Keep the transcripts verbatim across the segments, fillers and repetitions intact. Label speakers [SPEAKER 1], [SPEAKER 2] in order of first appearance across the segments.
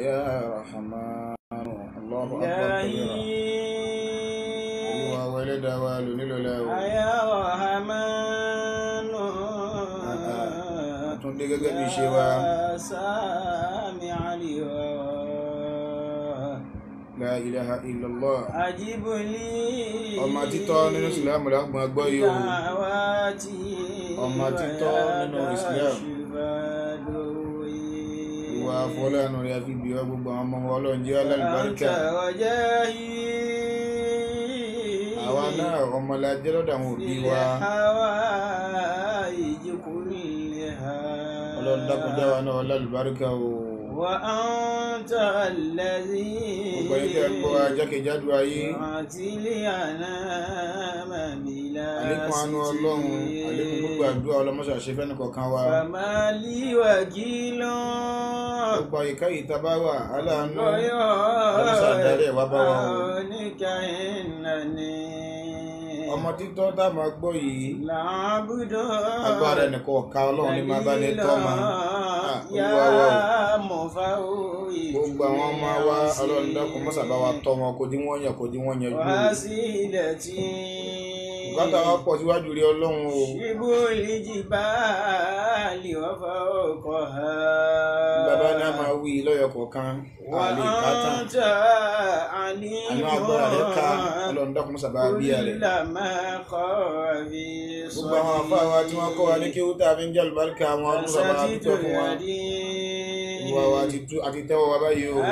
[SPEAKER 1] يا رحمن الله أكبر كبيرا هو ولد والد له
[SPEAKER 2] يا رحمن
[SPEAKER 1] تندق بشوا
[SPEAKER 2] سامع اليوم
[SPEAKER 1] لا إله إلا الله
[SPEAKER 2] أجب لي
[SPEAKER 1] ọmọ títọ́ nínú ìsìlámù lágbọn gbọ́ yìí o ọmọ títọ́ nínú ìsìlámù ìwà fọlẹ́nu rẹ̀ fi bí ọ gbogbo àwọn ọmọ ọlọ́run jẹ́ alálùbáríkà àwa náà ọmọlájẹ́ lọ́dọ̀ àwọn òbí wa ọlọ́run dákúnjá wa náà alálùbáríkà o
[SPEAKER 2] وأنت الذي
[SPEAKER 1] jákèjádò ayé àlékún àánú ọlọ́run àlékún gbogbo àdúrà ọlọ́mọṣà ṣe fẹ́ni kọ̀ọ̀kan wa gbogbo àyíká yìí tá bá wà aláàánú ọlọ́mọṣà darí ẹ̀ wá bá wa o ọmọ títọ́ tá máa gbọ́ yìí agbára ẹnìkan ọ̀ka ọlọ́run ní máa bá ní tọ́ ma olúwa wa o gbogbo àwọn ọmọ wa ọlọ́run dákun mọ́sà bá wa tọ́ wọn kò dí wọ́n yàn kò dí wọ́n yàn jù bùkátà wa pọ̀ síwájú rí ọlọ́run o
[SPEAKER 2] ṣíbú ìlíjì bá àlìwọ́fà ọkọ̀ ha
[SPEAKER 1] bàbá ní a máa wí lọ́yọ̀ kọ̀ọ̀kan àlè kátà àánú agbára rẹ̀ ká ọlọ́run dákun mọ́sà bá bí i rẹ̀ gbogbo àwọn afá wa tí wọ́n kọ́ wa ní kí ó tà fi ń jẹ́ àlùbáríkà àwọn ọdún sábà púpọ̀ fún wa ìwà wa àti tẹ́wọ́ wa báyìí o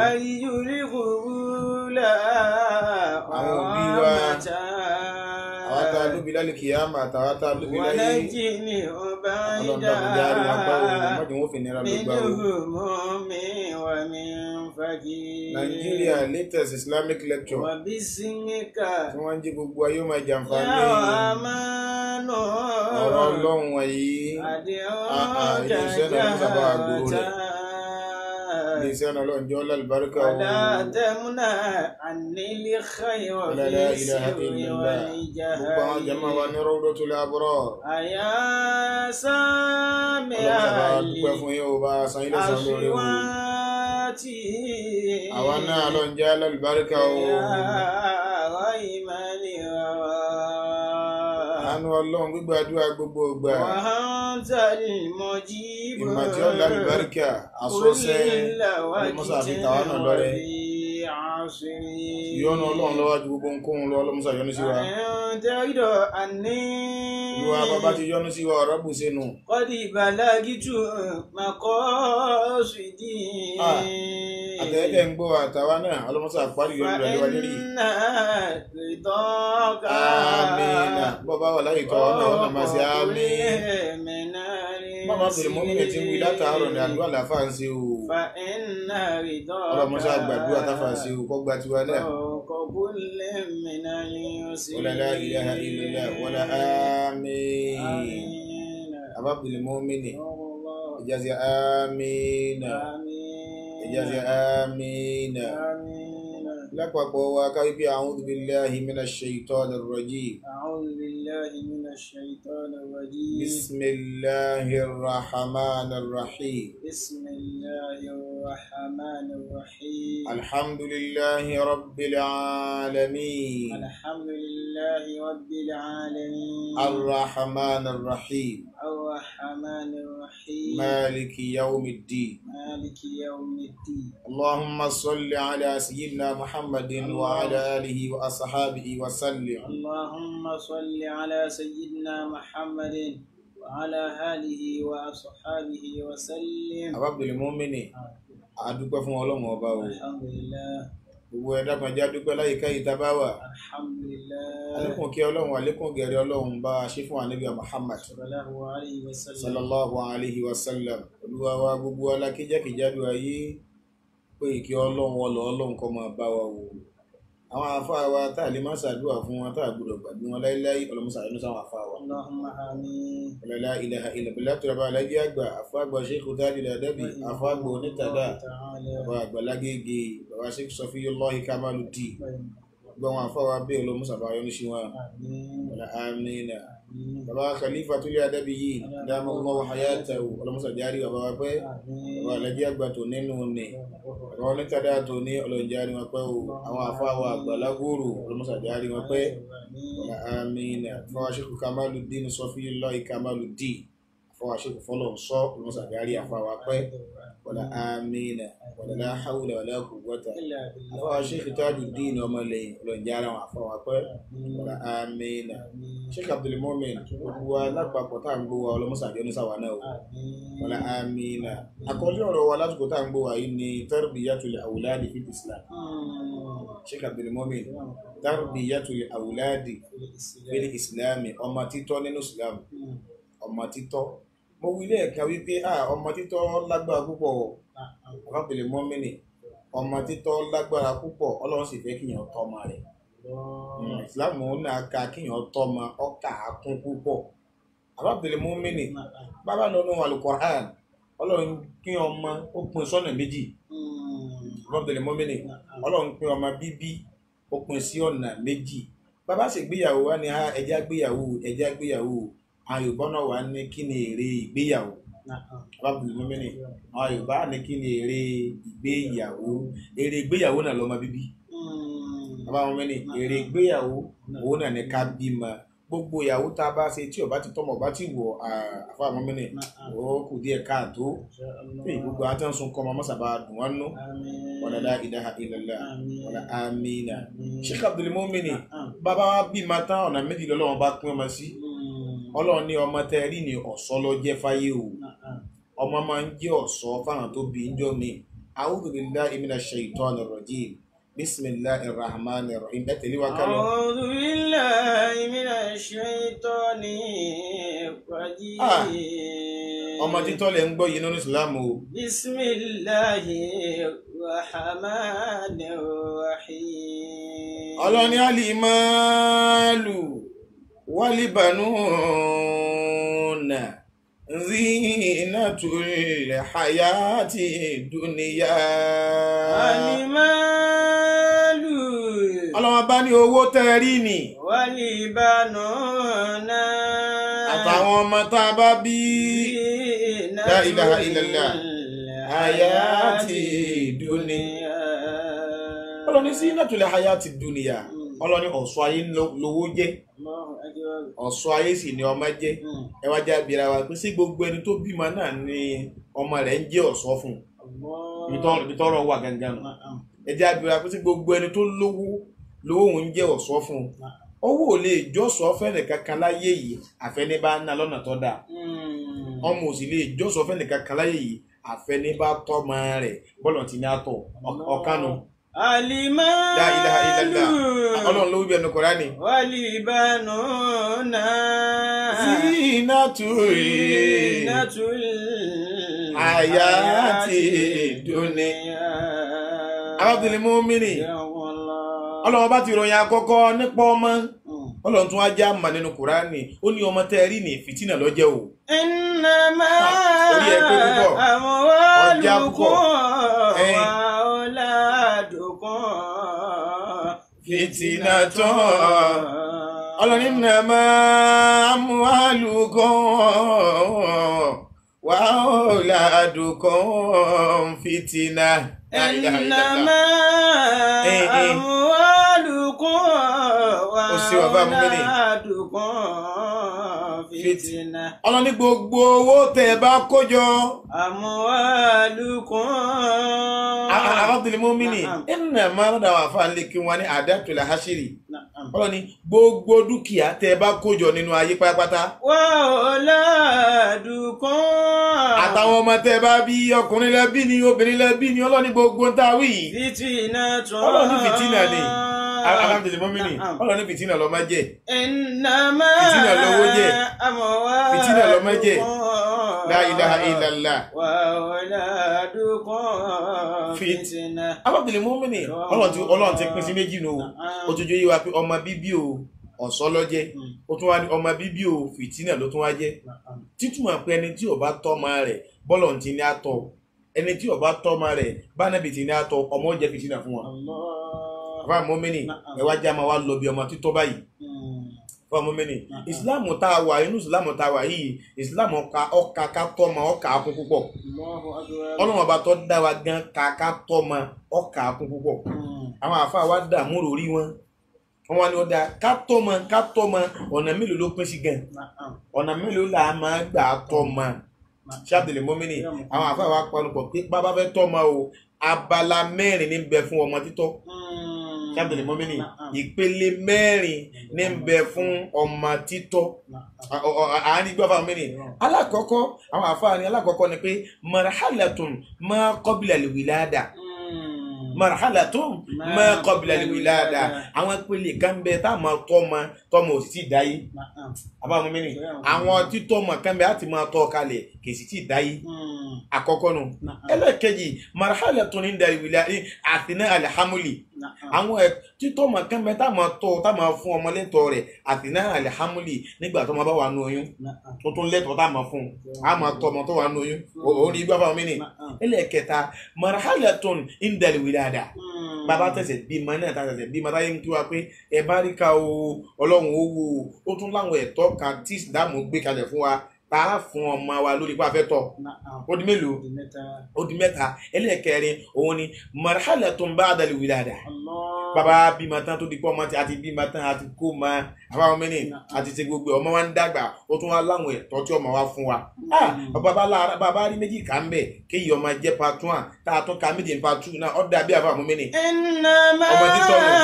[SPEAKER 1] àwọn òbí wa àwọn tá a lóbi lálẹ́ kìyàmà àtàwọn tá a lóbi láyé ọlọ́run dákun járe wọn gbá òun mọ́jú wọn fi nira ló gbá òun. Nigeria latest Islamic lecture tí wọ́n ń jí gbogbo ayé ó máa jàǹfààní ọ̀rọ̀ ọlọ́run wọ̀nyí ilé-iṣẹ́ náà ń sábà gbòòrò rẹ̀ ilé-iṣẹ́ náà lọ́n jẹ́ ọlọ́lùbáríkà òun la ilaha illallah gbogbo àwọn jama wa ní Rawdatul Abrar ọlọ́run sábà dúpẹ́ fún yín o bá san ilé san lórí o àwa náà lọ́n jẹ́ ọlọ́lùbáríkà òun àánú ọlọ́run gbígbàdúrà gbogbo ìgbà ìmọ̀ tí ó lálùbáríkà àsọ́sẹ́ ọlọ́mọ́sà àfi tàwa náà lọ́rẹ́ yọ́nú ọlọ́run lọ́wọ́ ju gbogbo nǹkan lọ ọlọ́mọ́sà yọ́nú sí wa ìwà bàbá ti yọ́nú sí wa ọ̀rọ̀ bù sínú
[SPEAKER 2] kọ́dí balagitu makọ́ ṣùdí
[SPEAKER 1] àtẹ́ẹ̀dẹ̀ ń gbọ́ àtàwa náà ọlọ́mọ́sà àparí yọ́nú rẹ̀ wá lérí àmín bọ́bá wà láyé tọ́ ọ̀nà ọ̀nà máa ṣe àmín mọ́mọ́ bèrè mọ́ mímẹ̀ tí ń wí látàárọ̀ ní àdúrà láfà ń ṣe o ọlọ́mọṣà àgbàdúrà táfà ń ṣe o kọ́ gba tiwa náà wala ilaha illallah wala àmín àbábìlì mọ́ mímẹ̀ ìjáde àmín ìjáde àmín lápapọ̀ wa káwí pé a'udhu billahi minash shaitanir rajim.
[SPEAKER 2] A'udhu billahi minash shaitanir rajim.
[SPEAKER 1] Bismillahir rahmanir rahim.
[SPEAKER 2] Bismillahir rahmanir rahim.
[SPEAKER 1] Alhamdulillahi rabbil alamin.
[SPEAKER 2] Alhamdulillahi rabbil alamin.
[SPEAKER 1] Ar-rahmanir rahim.
[SPEAKER 2] Ar-rahmanir rahim.
[SPEAKER 1] Maliki yawmiddin.
[SPEAKER 2] Maliki yawmiddin.
[SPEAKER 1] Allahumma salli ala sayyidina Muhammad محمد وعلى آله وأصحابه وسلم.
[SPEAKER 2] اللهم صل على سيدنا محمد وعلى آله وأصحابه وسلم.
[SPEAKER 1] أبا بالمؤمن أدوك فún Ọlọ́run ọba o.
[SPEAKER 2] Alhamdulillah.
[SPEAKER 1] Gbogbo ẹ̀dá kan já dúpẹ́ láyìíká yìí tá bá wà.
[SPEAKER 2] Alhamdulillah.
[SPEAKER 1] Àlékún kí Ọlọ́run àlékún gẹ̀rẹ́ Ọlọ́run bá a ṣe fún Ànábì Muhammad
[SPEAKER 2] sallallahu alayhi wa sallam.
[SPEAKER 1] sallallahu alayhi wa sallam. Olúwa wa gbogbo alákéjákèjádò ayé pé ìkí ọlọ́run ọlọ́ ọlọ́run kọ́ máa bá wa wò àwọn àfáà wa tá a lè má ṣàdúrà fún wọn tá a gbọdọ̀ gbàgbé wọn láíláí ọlọ́mọṣà yọ́nú sáwọn àfáà wa.
[SPEAKER 2] Allahumma amin.
[SPEAKER 1] la ilaha illallah tó rabá alájí àgbà àfáàgbà Sheikh Tajul Adabi àfáàgbà onítàdá bàbá àgbà lágége bàbá Sheikh Safiyullahi Kamaluddin gbọ́ àwọn àfáà wa bẹ́ẹ̀ ọlọ́mọṣà bá yọ́nú sí wọn. àmín. bàbá Khalifatul Adabiyin damallahu hayatahu ọlọ́mọsà járí bàbá wa pẹ́ bàbá alẹ́jẹ́ àgbà tó nínú ní bàbá onítàdá tó ní ọlọ́njárí wọn pẹ́ o àwọn àfáwà àgbàlágòrò ọlọ́mọsà járí wọn pẹ́ wala amina fọwọ́ Sheikh Kamaluddin Safiyullahi Kamaluddin fọwọ́ Sheikh fọlọ́ sọ ọlọ́mọsà járí àfáwà pẹ́ wala amina wala la hawla wala quwwata fọwọ́ Sheikh Tajuddin ọmọlẹ́yìn ọlọ́njárí àwọn àfáwà pẹ́ wala amina Sheikh Abdul Mumin gbogbo alápapọ̀ tá à ń gbọ́ wa ọlọ́mọsà jẹ́ oníṣàwà náà wala amina àkọlé ọ̀rọ̀ wa lásìkò tá à ń gbọ́ wa yìí ni tarbiyatul awladi fil Islam. Sheikh Abdul Mumin tarbiyatul awladi fil Islam ọmọ títọ́ nínú Islam ọmọ títọ́ mo wí lẹ́ẹ̀kan wípé ọmọ títọ́ lágbára púpọ̀ Abdul Mumin ọmọ títọ́ lágbára púpọ̀ Ọlọ́run sì fẹ́ kíyàn tọ́ ọmọ rẹ̀ Islam náà ka kíyàn tọ́ ọmọ ọkà kún púpọ̀ Abdul Mumin bàbá lọ́nà Al-Qur'an Ọlọ́run kí ọmọ ó pín sọ́nà méjì Abdul Mumin Ọlọ́run pín ọmọ bíbí ó pín sí ọ̀nà méjì bàbá sì gbéyàwó wá ní ẹjá gbéyàwó ẹjá gbéyàwó àwọn Yorùbá náà wà ní kí ni èrè ìgbéyàwó Abdul Mumin àwọn Yorùbá ní kí ni èrè ìgbéyàwó èrè ìgbéyàwó náà lọ́mọ bíbí Abdul Mumin èrè ìgbéyàwó òun náà ní ká bímọ gbogbo ìyàwó tá a bá ṣe tí ọba ti tọmọ ọba ti wọ àfa àmọ́mẹ́nì ó kù díẹ̀ káàtó gbogbo àti ń sun kọ́ ọmọ mọ́sàbá dùn wọ́n nú wala la ilaha illallah wala amina. Sheikh Abdul Mumin bàbá wa bí ma tán ọ̀nà méjì lọ́wọ́ bá pín ọmọ sí Ọlọ́run ní ọmọ tẹ́ rí ní ọ̀ṣọ́ ló jẹ́ fáyé o ọmọ máa ń jẹ́ ọ̀ṣọ́ fáwọn tó bí ń jọ mi a'udhu billahi minash shaitanir rajim. بسم الله الرحمن الرحيم
[SPEAKER 2] أعوذ بالله من الشيطان الرجيم
[SPEAKER 1] ọmọ títọ́ lẹ ń gbọ́ yìí nínú Ìsìlámù o.
[SPEAKER 2] Bismillahi rahmani rahim.
[SPEAKER 1] Ọlọ́ni alimalu walibanuna zinatul hayati dunya.
[SPEAKER 2] Alimalu
[SPEAKER 1] Ọlọ́wọ́n bá ní owó tẹ́rí ni
[SPEAKER 2] walibanuna
[SPEAKER 1] àtàwọn ọmọ tá a bá bí la ilaha illallah hayati dunya. Ọlọ́ni zinatul hayati dunya Ọlọ́ni ọ̀ṣọ́ ayé lówó jẹ́ ọ̀ṣọ́ ayé sì ni ọmọ jẹ́ ẹ wá já bìíra wa pé sí gbogbo ẹni tó bímọ náà ni ọmọ rẹ̀ ń jẹ́ ọ̀ṣọ́ fún ibi tọ́rọ̀ wà gangan ẹ já bìíra pé sí gbogbo ẹni tó lówó lówó òun jẹ́ ọ̀ṣọ́ fún owó ò lè jọ́sọ̀ fẹ́nì kankan láyé yìí àfẹ́ni bá ná lọ́nà tó dáa ọmọ ò sì lè jọ́sọ̀ fẹ́nì kankan láyé yìí àfẹ́ni bá tọ́mọ rẹ̀ bọ́lọ̀ tí ní àtọ̀ ọ̀kánu.
[SPEAKER 2] Alimalu
[SPEAKER 1] la ilaha illallah Ọlọ́run ló wí bẹ́ẹ̀ ní Kùránì.
[SPEAKER 2] walibanuna
[SPEAKER 1] zinatul
[SPEAKER 2] zinatul
[SPEAKER 1] hayati dunya. Abdul Mumin Ọlọ́run bá ti ròyìn àkọ́kọ́ nípa ọmọ Ọlọ́run tún wá já mà nínú Kùránì ó ní ọmọ tẹ́rí ní fìtínà lọ́jẹ́ o.
[SPEAKER 2] Innama amwalukum wa auladukum
[SPEAKER 1] fìtínàtun. Ọlọ́run innama amwalukum wa auladukum fìtínà.
[SPEAKER 2] Innama amwalukum wa auladukum fìtínà.
[SPEAKER 1] Ọlọ́run ní gbogbo owó tẹ́ bá kójọ
[SPEAKER 2] amwalukum.
[SPEAKER 1] Abdul Mumin innama rọ́dà wà fún àlékí wọn ní adatul hashiri. Ọlọ́run ní gbogbo dúkìá tẹ́ bá kójọ nínú ayé pátápátá
[SPEAKER 2] wa auladukum
[SPEAKER 1] àtàwọn ọmọ tẹ́ bá bí ọkùnrin lẹ́bí ni obìnrin lẹ́bí ni Ọlọ́run ní gbogbo ń ta wí
[SPEAKER 2] fìtínàtun.
[SPEAKER 1] Ọlọ́run ní fìtínà ni Abdul Mumin Ọlọ́run ní fìtínà ló máa jẹ́
[SPEAKER 2] Innama
[SPEAKER 1] fìtínà lówó jẹ́ fìtínà ló máa jẹ́ la ilaha illallah
[SPEAKER 2] wa auladukum fìtínà.
[SPEAKER 1] Abdul Mumin Ọlọ́run ti pín sí méjì nù ó tún jẹ́ yíwa pé ọmọ bíbí o ọ̀ṣọ́ ló jẹ́ ó tún wá ní ọmọ bíbí o fìtínà ló tún wá jẹ́ títúmọ̀ pé ẹni tí ó bá tọ́mọ rẹ̀ bọ́lọ̀ ti ní àtọ̀ ẹni tí ó bá tọ́mọ rẹ̀ bá nàbì ti ní àtọ̀ ọmọ jẹ́ fìtínà fún wọn. Abdul Mumin ẹ wá já máa wá lọ bí ọmọ títọ́ báyìí fọmọ mẹni islam tá a wà inú islam tá a wà yìí islam ọkà ọkà ká tọmọ ọkà kún púpọ̀ Ọlọ́run ọba tó dá wa gan ká ká tọmọ ọkà kún púpọ̀ àwọn àfáà wa dààmú lórí wọn wọn ni ó dáa ká tọmọ ká tọmọ ọ̀nà mélòó ló pín sí gan ọ̀nà mélòó là á máa gbà tọmọ ṣáàbìlì mọ́mìnì àwọn àfáà wa panupọ̀ pé bàbá fẹ́ tọmọ o abala mẹ́rin ní bẹ fún ọmọ títọ́ ṣáàbìlì mọ́mìnì ìpele mẹ́rin ní bẹ fún ọmọ títọ́ àárín gbọ́fà mọ́mìnì alákọ̀ọ́kọ́ àwọn àfáà ni alákọ̀ọ́kọ́ ni pé marhalatun ma qabla al-wilada marhalatun ma qabla al-wilada àwọn ìpele kan bẹ tá máa tọ́mọ tọ́mọ ò sì tí dáyé àbá mọ́mìnì àwọn títọ́mọ kan bẹ á ti máa tọ́ kalẹ̀ kì í sì tí dáyé àkọ́kọ́ nù ẹlẹ́kẹ̀jì marhalatun inda al-wilada athna al-hamli àwọn títọ́ ọmọ kan bẹ tá máa tọ́ tá máa fún ọmọ lẹ́tọ̀ọ́ rẹ̀ athna al-hamli nígbà tó máa bá wà nù oyún tó tún lẹ́tọ̀ọ́ tá máa fún á máa tọ́ ọmọ tó wà nù oyún òun ní gbọ́fà mọ́mìnì ẹlẹ́kẹta marhalatun inda al-wilada bàbá tẹ̀sẹ̀ bímọ náà tá tẹ̀sẹ̀ bímọ táyé ń kí wa pé ẹ bá rí ká o ọlọ́run ó wò ó tún láwọn ẹ̀tọ́ kan tí ìsìlámù gbé kalẹ̀ fún wa tá a fún ọmọ wa lórí pé a fẹ́ tọ́ ó di mélòó ó di mẹ́ta ẹlẹ́ẹ̀kẹrin òun ni marhalatun ba'da al-wilada bàbá bímọ tán tó di pé ọmọ àti bímọ tán àti kó ma àbáwọn mẹ́ni àti ṣe gbogbo ọmọ wa ń dàgbà ó tún wá láwọn ẹ̀tọ́ tí ọmọ wa fún wa bàbá rí méjì kà ń bẹ̀ kéyìí ọmọ jẹ́ part one tá a tún ka méjì part two náà ọ̀dà bí àbáwọn mẹ́ni ọmọ títọ́ ọmọ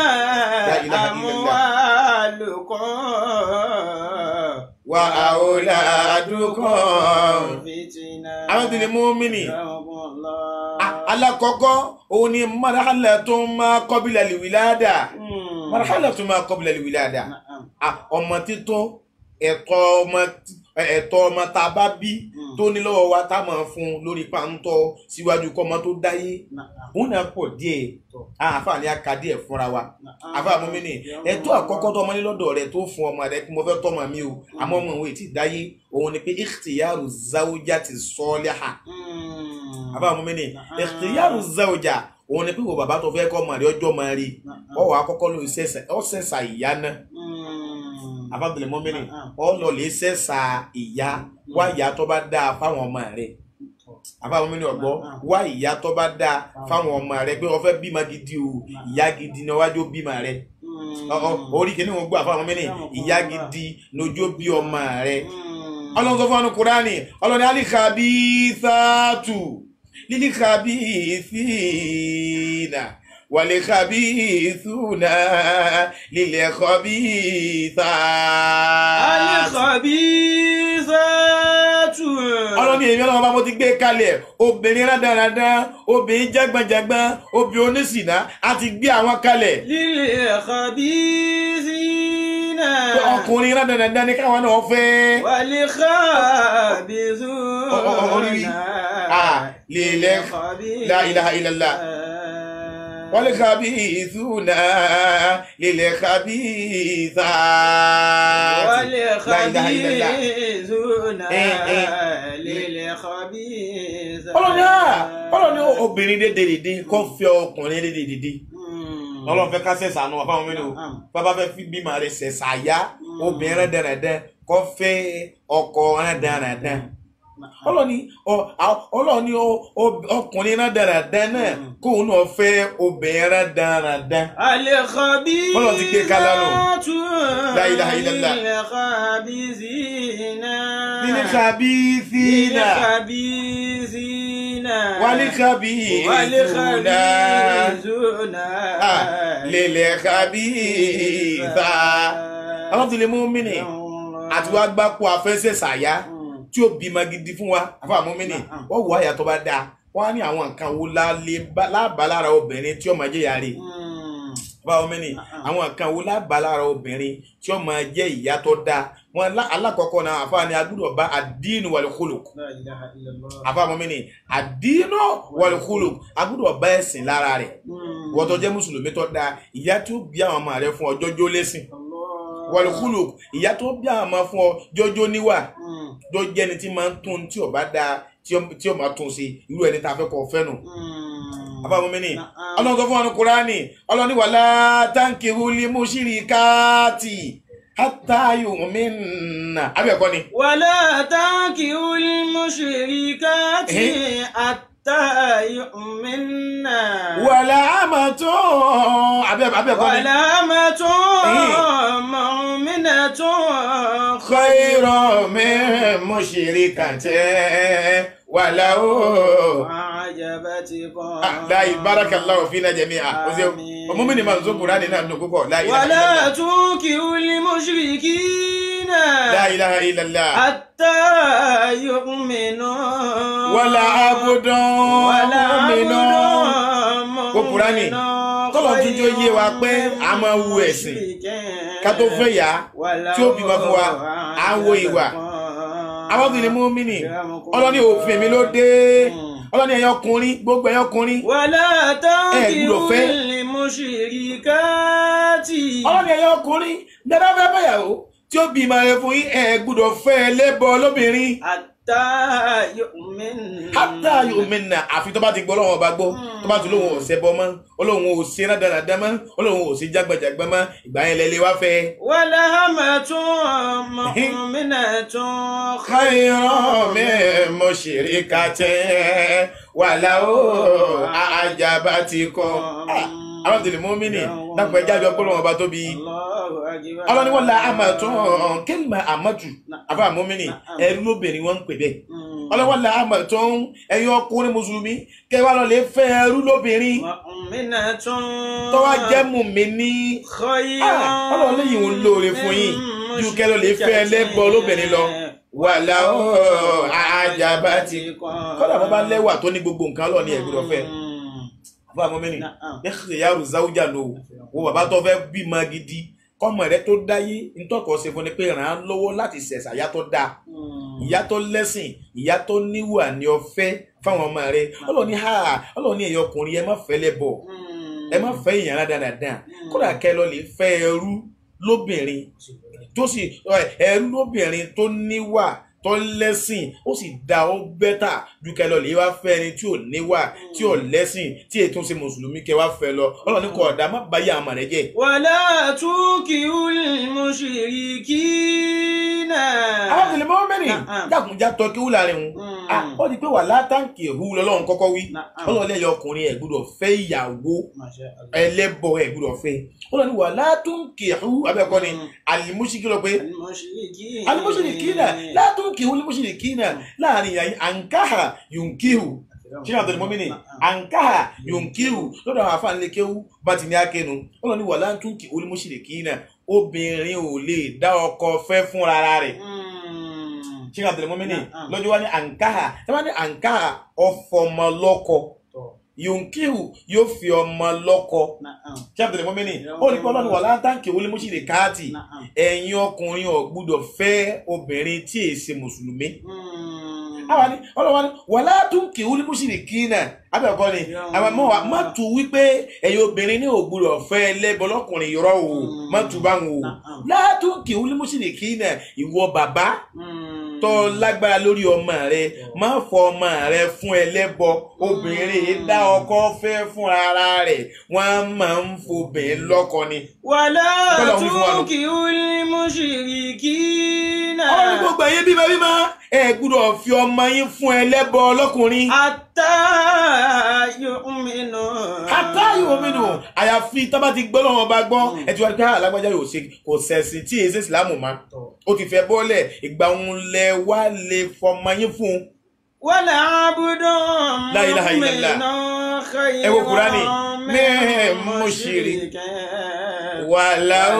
[SPEAKER 2] amwalukum
[SPEAKER 1] wa auladukum àwọn tí ni mùmínì alákọ̀ọ́kọ́ òun ni marhalatun ma qabla al-wilada marhalatun ma qabla al-wilada ọmọ títọ́ ẹ̀tọ́ ọmọ ẹ̀tọ́ ọmọ tá a bá bí tó ní lọ́wọ́ wa tá a máa fún lórí pàǹtọ́ síwájú kọ́ ọmọ tó dáyé òun náà pọ̀ díẹ̀ àǹfààní aka díẹ̀ fúnra wa àfáà mọ́mìnì ẹ̀tọ́ àkọ́kọ́ tó ọmọ ní lọ́dọ̀ rẹ̀ tó fún ọmọ rẹ̀ kí mo fẹ́ tọ́mọ mi o àmọ́ ọmọ òun ètí dáyé òun ni pé ikhtiyaru zawjati saliha àfáà mọ́mìnì ikhtiyaru zawja òun ni pé wo bàbá tó fẹ́ kọ́ ọmọ rẹ̀ ọjọ́ máa rí ọwọ́ àkọ́kọ́ ló ṣẹ̀ṣà ìyá náà àfáàbìlẹ̀ mọ́mìnì ọlọ́ lè ṣẹ̀ṣà ìyá wá ìyá tó bá dáa fáwọn ọmọ rẹ̀ àfáà mọ́mìnì ọ̀gbọ́ wá ìyá tó bá dáa fáwọn ọmọ rẹ̀ pé ó fẹ́ bímọ gidi o ìyá gidi ni wájú bímọ rẹ̀ orí kìíní wọn gbọ́ àfáà mọ́mìnì ìyá gidi lójú bí ọmọ rẹ̀ ọlọ́run tó fún ọnù Kùránì ọlọ́ni al-khabithatu lil-khabithina wal-khabithuna lil-khabithat. Al-khabithatu. Ọlọ́ni èmi ọlọ́run bá mo ti gbé kalẹ̀ obìnrin rádaràdá obìnrin jágbànjágbàn obìnrin oníṣìná àti gbé àwọn kalẹ̀. Lil-khabithina. Ọkùnrin rádaràdá ní káwọn náà fẹ́. Wal-khabithuna. lil-khabithat. La ilaha illallah. والخبيثون للخبيثات
[SPEAKER 2] والخبيثون للخبيثات
[SPEAKER 1] ọlọ́ni obìnrin dédédé kó fẹ́ ọkùnrin dédédé ọlọ́run fẹ́ ká ṣẹ̀ṣà nù àfáwọn mẹ́rin o bàbá fẹ́ fi bímọ rẹ̀ ṣẹ̀ṣà yá obìnrin dáradára kó fẹ́ ọkọ dáradára ọlọ́ni ọlọ́ni ọkùnrin náà dáradára náà kóun náà fẹ́ obìnrin dáradára.
[SPEAKER 2] al-khabithatu
[SPEAKER 1] ọlọ́ni ti gbé kálá nù. La ilaha illallah.
[SPEAKER 2] lil-khabithina.
[SPEAKER 1] lil-khabithina.
[SPEAKER 2] lil-khabithina.
[SPEAKER 1] wal-khabithuna. lil-khabithat. ọlọ́ni ti lè mú mí nì àti wàá gbá kó afẹ́sẹ̀ sàyà tí ó bímọ gidi fún wa àfáà mọ́mìnì wọ́n wọ àyà tó bá dáa wọ́n á ní àwọn nǹkan wo lábàá lára obìnrin tí ó máa jẹ́ ìyá rẹ̀ àfáà mọ́mìnì àwọn nǹkan wo lábàá lára obìnrin tí ó máa jẹ́ ìyá tó dáa wọn alákọ̀ọ́kọ́ náà àfáà ní agbọ́dọ̀ bá ad-dinu wal-khuluq àfáà mọ́mìnì ad-dinu wal-khuluq agbọ́dọ̀ bá ẹ̀sìn lára rẹ̀ wọ́n tó jẹ́ mùsùlùmí tó dáa ìyá tí ó bí àwọn ọmọ rẹ̀ fún ọjọ́ jó lẹ́sìn wal-khuluq ìyá tó bí àwọn ọmọ fún ọ jọjọ níwà tó jẹ́ ni tí máa ń tún tí ò bá dáa tí ò máa tún sí irú ẹni tá a fẹ́ kọ́ fẹ́ nù. àbámu mi ni ọlọ́run tó fún ọ̀nà Kùránì ọlọ́run ní wala tankihul mushrikati hatta yu'minna àbí ẹ̀kọ́ ni.
[SPEAKER 2] ولا تنكحوا المشركات حتى يؤمنن
[SPEAKER 1] wala amatun àbí àbí ẹ̀kọ́ ni.
[SPEAKER 2] ولا أمة مؤمنة
[SPEAKER 1] khayran min mushrikatin walau
[SPEAKER 2] أعجبتكم
[SPEAKER 1] láì barakallahu fina jami'a ọmọ mi ni máa ń zó Kùránì náà nù púpọ̀ la ilaha
[SPEAKER 2] ولا
[SPEAKER 1] illallah
[SPEAKER 2] تنكحوا المشركين
[SPEAKER 1] la ilaha illallah
[SPEAKER 2] حتى يؤمنوا
[SPEAKER 1] wala abudun
[SPEAKER 2] ولا
[SPEAKER 1] mu'minun
[SPEAKER 2] عبد
[SPEAKER 1] ó Kùránì tọ́lọ̀ tún jẹ́ yé wa pé a máa wu ẹ̀sìn ká tó fẹ́ yá tí ó bímọ fún wa à ń wo ìwà àwọn obìnrin mú mí nì ọlọ́ni òfin mi ló dé ọlọ́ni ẹ̀yàn ọkùnrin gbogbo ẹ̀yàn ọkùnrin
[SPEAKER 2] ولا
[SPEAKER 1] gbọ́dọ̀
[SPEAKER 2] تنكحوا
[SPEAKER 1] fẹ́.
[SPEAKER 2] المشركات
[SPEAKER 1] ọlọ́ni ẹ̀yàn ọkùnrin gbẹ́dá fẹ́ fẹ́yàwó tí ó bímọ rẹ fún yín ẹ̀ gbọ́dọ̀ fẹ́ ẹlẹ́bọ lóbìnrin
[SPEAKER 2] حتى يؤمن
[SPEAKER 1] hatta yu'minna àfi tó bá ti gbọ́ Ọlọ́run ọba gbọ́ tó bá ti lóhun ò ṣẹbọ mọ́ Ọlọ́run ò ṣe rádaràdá mọ́ Ọlọ́run ò ṣe jágbàjàgbà mọ́ ìgbà yẹn lẹ́lẹ́ wá fẹ́.
[SPEAKER 2] ولا أمة مؤمنة
[SPEAKER 1] khayran min mushrikatin walau a'jabatikum. àwọn tèlè mú mí nì dápẹ́ jáde ọpọlọ́wọ́n ọba tóbi. ọlọ́ni wọ́n la amatun kẹ́lìmọ̀ àmọ́tù àbá àmọ́mìnì ẹrú lóbìnrin wọ́n ń pè bẹ́ẹ̀. ọlọ́ni wọ́n la amatun ẹ̀yin ọkùnrin mùsùlùmí kẹwàá lọ lè fẹ́ ẹrú lóbìnrin tó wá jẹ́ mùmínì. ọlọ́run lẹ́yìn òun lóore fún yín ju kẹ́ lọ lè fẹ́ ẹlẹ́bọ lóbìnrin lọ. walau a'jabatikum kọ́dà bọ́ bá lẹ́wà tó ní gbogbo nǹkan lọ ní ẹ̀gbọ́dọ̀ fẹ́. fún àmọ́mìnì ẹ̀kẹ́ yàrá záwùjà lò wò bàbá tó fẹ́ bímọ gidi kọ́mọ rẹ tó dáyé ntọ́kọ̀ ṣe fún ni pé ràn án lọ́wọ́ láti ṣẹ̀ṣà ìyá tó dáa ìyá tó lẹ́sìn ìyá tó níwà ní ọ̀fẹ́ fáwọn ọmọ rẹ ọlọ́ọ̀ni ha ọlọ́ọ̀ni ẹ̀yọ ọkùnrin ẹ má fẹ́ lẹ́bọ̀ ẹ má fẹ́ ìyàrá dáadáa kódà kẹ́ lọ lè fẹ́ ẹrú lóbìnrin tó sì ẹrú lóbìnrin tó níwà tó lẹ́sìn ó sì dá ó bẹ́tà ju kẹ́ lọ lè wá fẹ́ ẹni tí ò níwà tí ò lẹ́sìn tí ètò ṣe mùsùlùmí kẹ́ wá fẹ́ lọ ọlọ́ọ̀ni kò ọ̀dà má báyà àmọ̀ rẹ jẹ́.
[SPEAKER 2] ولا تنكحوا المشركين
[SPEAKER 1] àwọn tẹlẹ mọ́ mẹ́rin jákùnjá tọ́ kí ó láàrin wọn ó di pé wà látàǹkì ẹ̀hú lọ́lọ́run kọ́kọ́ wí ọlọ́ọ̀lẹ́ ẹ̀yọ ọkùnrin ẹ̀ gbọ́dọ̀ fẹ́ ìyàwó ẹlẹ́bọ ẹ̀ gbọ́dọ̀ fẹ́ ọlọ́ọ̀ni wà látàǹkì ẹ̀hú abẹ́ẹ̀kọ́ ni alimusiki lọ pé alimusiki náà látàǹkì ẹ̀hú alimusiki náà láàrin àǹkáhà yunkihu ṣíṣe àtọ̀lẹ̀ mọ́mí ni àǹkáhà yunkihu lọ́dọ̀ àwọn afáàlékéwú bá ti ní akénu ọlọ́ọ̀ni wà látàǹkì ẹ̀hú alimusiki náà obìnrin ò lè dá ọkọ fẹ́ fún rárá rẹ̀ ṣíkà tẹ̀lé mọ́mí ní lọ́jọ́ wá ní àǹkáhà tí wọ́n ní àǹkáhà ọfọmọ lọ́kọ yòǹkìhù yóò fi ọmọ lọ́kọ ṣíkà tẹ̀lé mọ́mí ní ó ní pé ọlọ́run wà látàǹkì wọlé mọ́ṣílẹ̀ káàtì ẹ̀yin ọkùnrin ò gbọ́dọ̀ fẹ́ obìnrin tí èyí ṣe mùsùlùmí àwọn ni ọlọ́wọ́ ni wà látàǹkì wọlé mọ́ṣílẹ̀ kíínà abẹ́ẹ̀kọ́ ni àwọn ọmọ wa má tu wípé ẹ̀yin obìnrin ní ògbúdọ̀ fẹ́ ẹlẹ́bọ lọ́kùnrin yọrọ o má tu bá wọn o látàǹkì wọlé mọ́ṣílẹ̀ kíínà ìwọ bàbá tó lágbára lórí ọmọ rẹ má fọ ọmọ rẹ fún ẹlẹ́bọ obìnrin dá ọkọ fẹ́ fún ara rẹ̀ wọ́n máa ń fobìnrin lọ́kọ ni.
[SPEAKER 2] wàlá túnkì ulí mushrikina.
[SPEAKER 1] ọmọ mi gbogbo ẹ̀yẹ bímọ bímọ ẹ gbọ́dọ̀ fi ọmọ yín fún ẹlẹ́bọ lọ́kùnrin.
[SPEAKER 2] hatta yu'minu.
[SPEAKER 1] hatta yu'minu àyàfi tó bá ti gbọ́ lọ́wọ́ bá gbọ́ ẹ ti wá pé alágbájá yóò ṣe kò sẹ̀sìn tí èsì ìsìlámù má ó ti fẹ́ bọ́lẹ̀ ìgbà òun lẹ wá lè fọmọ yín fún un.
[SPEAKER 2] wala abudun
[SPEAKER 1] la ilaha illallah ẹ wo Kùránì min mushrikin walau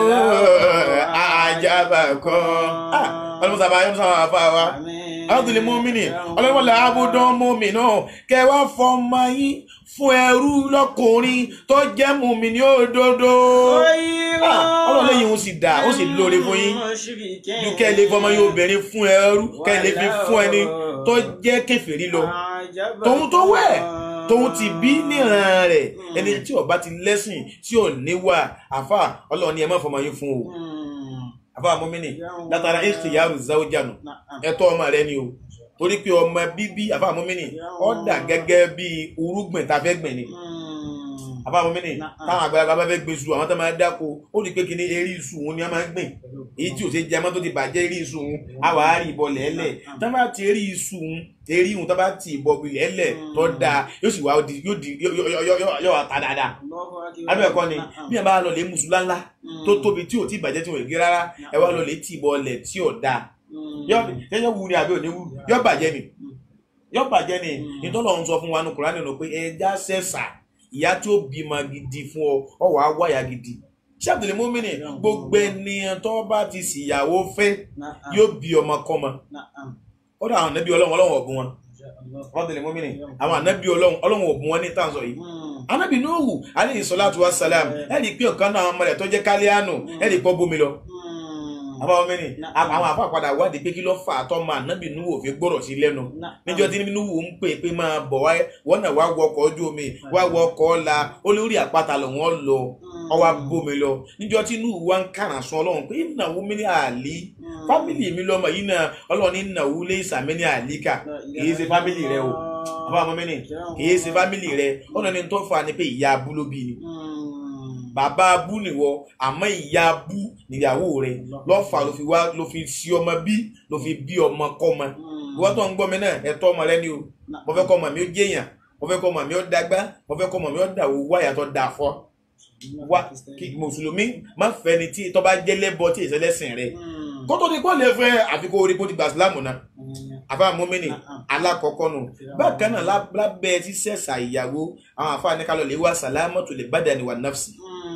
[SPEAKER 1] a'jabakum. ọlọ́mọ sábà yọ́n sábà fà wá àdùnlé mọ́mìnì ọlọ́mọ là abudun mọ́mìnà kẹwàá fọmọ yín fún ẹrú lọ́kùnrin tó jẹ́ mùmínì òdodo. ọlọ́run lẹ́yìn òun sì dà ó sì lóore fún yín ju kẹ́ ẹ lè fọmọ yín obìnrin fún ẹrú kẹ́ ẹ lè fi fún ẹni tó jẹ́ kèfèrí lọ. tòun tó wẹ̀ tòun ti bí níran rẹ̀ ẹni tí ó bá ti lẹ́sìn tí ò níwà àfà ọlọ́run ni ẹ má fọmọ yín fún o. àfà mọ́mìnì látara ikhtiyaru zawjanu ẹ̀tọ́ ọmọ rẹ ni o torí pé ọmọ bíbí àfà mọ́mìnì ó dà gẹ́gẹ́ bí irúgbìn tá a fẹ́ gbìn ni àbá àwọn mẹ́rin táwọn àgbàlagbà bá fẹ́ gbé iṣu àwọn tó máa dáko ó rí pé kí ni eré iṣu òun ni wọ́n máa ń gbìn èyí tí ò ṣe jẹ mọ́ tó ti bàjẹ́ eré iṣu òun àwa á rí ìbọn lẹ́lẹ̀ tó bá ti eré iṣu òun eré òun tó bá ti ìbọn lẹ́lẹ̀ tó dáa yóò sì wá yóò di yóò wá ta dáadáa abẹ́ẹ̀kọ́ ni bí ẹ bá lọ lé mùsùlùmá ńlá tó tóbi tí ò tí bàjẹ́ tí ò gé rárá ẹ wá lọ lé tí ìbọn lẹ̀ tí ò dáa yọ wù ni àbí ò ní wù yọ bàjẹ́ ni yọ bàjẹ́ ni nítorí òun sọ fún wa ní Kùránì nínú pé ẹja ṣẹ̀ṣà ìyá tí ó bímọ gidi fún ọ ọ wàá wáyà gidi ṣáàtìlẹ mọmìnì gbogbo ènìyàn tó bá ti ṣìyàwó fẹ́ yóò bí ọmọ kọ́mọ ó dà àwọn ànábì Ọlọ́run Ọlọ́run ọ̀bùn wọn ṣáàtìlẹ mọmìnì àwọn ànábì Ọlọ́run Ọlọ́run ọ̀bùn wọn ní tàǹsọ̀ yìí ànábì Nuhu alayhi salatu wa salam ẹ̀rí pé ọ̀kan náà àwọn ọmọ rẹ̀ tó jẹ́ Káléánù ẹ̀rí pọ́ bómi lọ àbáwọn mẹ́rin àwọn àfa padà wádìí pé kí ló fà á tọ́ ma ànábì Nuhu òfin gbọ́dọ̀ sí lẹ́nu níjọ́ tí Nuhu ń pè pé máa bọ̀ wáyé wọ́n náà wá wọ ọkọ̀ ojú omi wá wọ ọkọ̀ ọ̀la olórí àpáta lòun lọ ọwọ́ bómi lọ níjọ́ tí Nuhu wá ń kàrà sọ Ọlọ́run pé ìnáwó mi ní àlí fámìlì mi lọ́mọ yìí náà Ọlọ́run ní ìnáwó lé ìsàmì ní àlíkà kìí ṣe fámìlì rẹ o àbáwọn mẹ́rin kìí ṣe fámìlì rẹ Ọlọ́run ní tó fà ní pé ìyá abú ló bí ni bàbá abú nìwọ àmọ́ ìyá abú níyàwó rẹ lọ́fà ló fi wá ló fi sí ọmọ bí ló fi bí ọmọ kọ́mọ ìwọ́n tó ń gbọ́ mi náà ẹ̀tọ́ ọmọ rẹ ni o mo fẹ́ kọ́ ọmọ mi ó jẹ́yàn mo fẹ́ kọ́ ọmọ mi ó dàgbà mo fẹ́ kọ́ ọmọ mi ó dàwó wáyà tó dà fọ́ wá kí mùsùlùmí má fẹ́ ni tí tó bá jẹ́ lẹ́bọ tí ìṣẹlẹ́sìn rẹ kó tó di kó lè fẹ́ àfikún orí kó ti gbà sílámù náà àfáà mọ́mìnì alákọ̀ọ́kọ́ nù bákan náà lábẹ́ tí sẹ́sà ìyàwó àwọn àfáà ní kálọ̀ lè wá sàlámọ́tò lè badani wà nafsi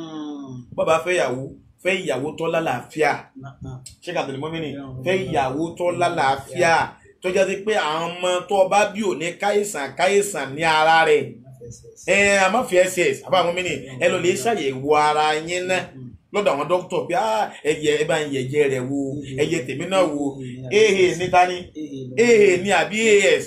[SPEAKER 1] bọ́bá fẹ́ ìyàwó fẹ́ ìyàwó tó lálàáfíà ṣé kàtàlì mọ́mìnì fẹ́ ìyàwó tó lálàáfíà tó jẹ́ sí pé àwọn ọmọ tó bá bí ò ní káyèsàn káyèsàn ní ara rẹ̀ ẹ àmọ́ fi ss àfáà mọ́mìnì ẹ lọ lè ṣàyẹ̀wò ara yín náà lọ́dọ̀ àwọn dókítà bí ẹyẹ ẹ bá ń yẹ̀jẹ̀ rẹ̀ wo ẹyẹ tèmi náà wo ehe níta ni ehe ní àbí as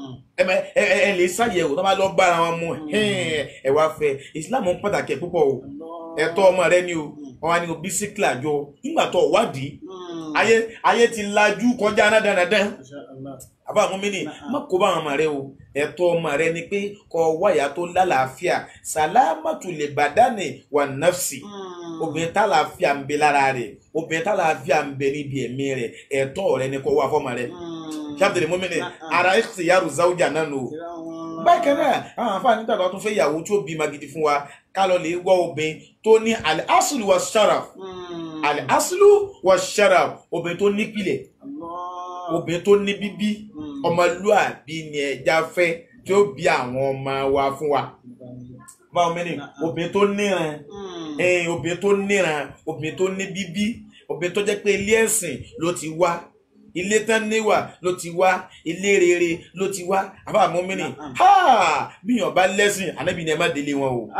[SPEAKER 1] ẹ lè ṣàyẹ̀wò tó bá lọ bára wọn mú ẹ wá fẹ́ Islam ń pàtàkì púpọ̀ o ẹ̀tọ́ ọmọ rẹ ni o wọn wá ní o bísíkìlà jọ nígbà tó wádìí ayé ayé ti lajú kọjá náà dánadáná àbá àwọn mí ni má kó bá àwọn ọmọ rẹ o ẹ̀tọ́ ọmọ rẹ ni pé kó wáyà tó lálàáfíà sàlámàtù lè bàdánì wà nafsi obìnrin tálàáfíà ń bẹ lára rẹ̀ obìnrin tálàáfíà ń bẹ níbi ẹ̀mí rẹ̀ ẹ̀tọ́ rẹ ni kó wá fọ́mọ rẹ ṣáàtìlẹ̀ mọ́mìnì ara ikhtiyaru zawja náà nù. bákan náà àwọn àǹfààní tàbí tó fẹ́ ìyàwó tí ó bí magidi fún wa ká lọ lè wọ́ obìnrin tó ní al-aslu wa sharaf al-aslu wa sharaf obìnrin tó nípìlẹ̀ obìnrin tó ní bíbí ọmọlúàbí ni ẹja fẹ́ tí ó bí àwọn ọmọ wa fún wa. báwo mẹ́rin obìnrin tó níran obìnrin tó níran obìnrin tó ní bíbí obìnrin tó jẹ́ pé ilé ẹ̀sìn ló ti wá ilé tán níwà ló ti wá ilé rere ló ti wá àbá mọ́mìnì ha bí yàn bá lẹ́sìn ànábì ni ẹ má délé wọn o.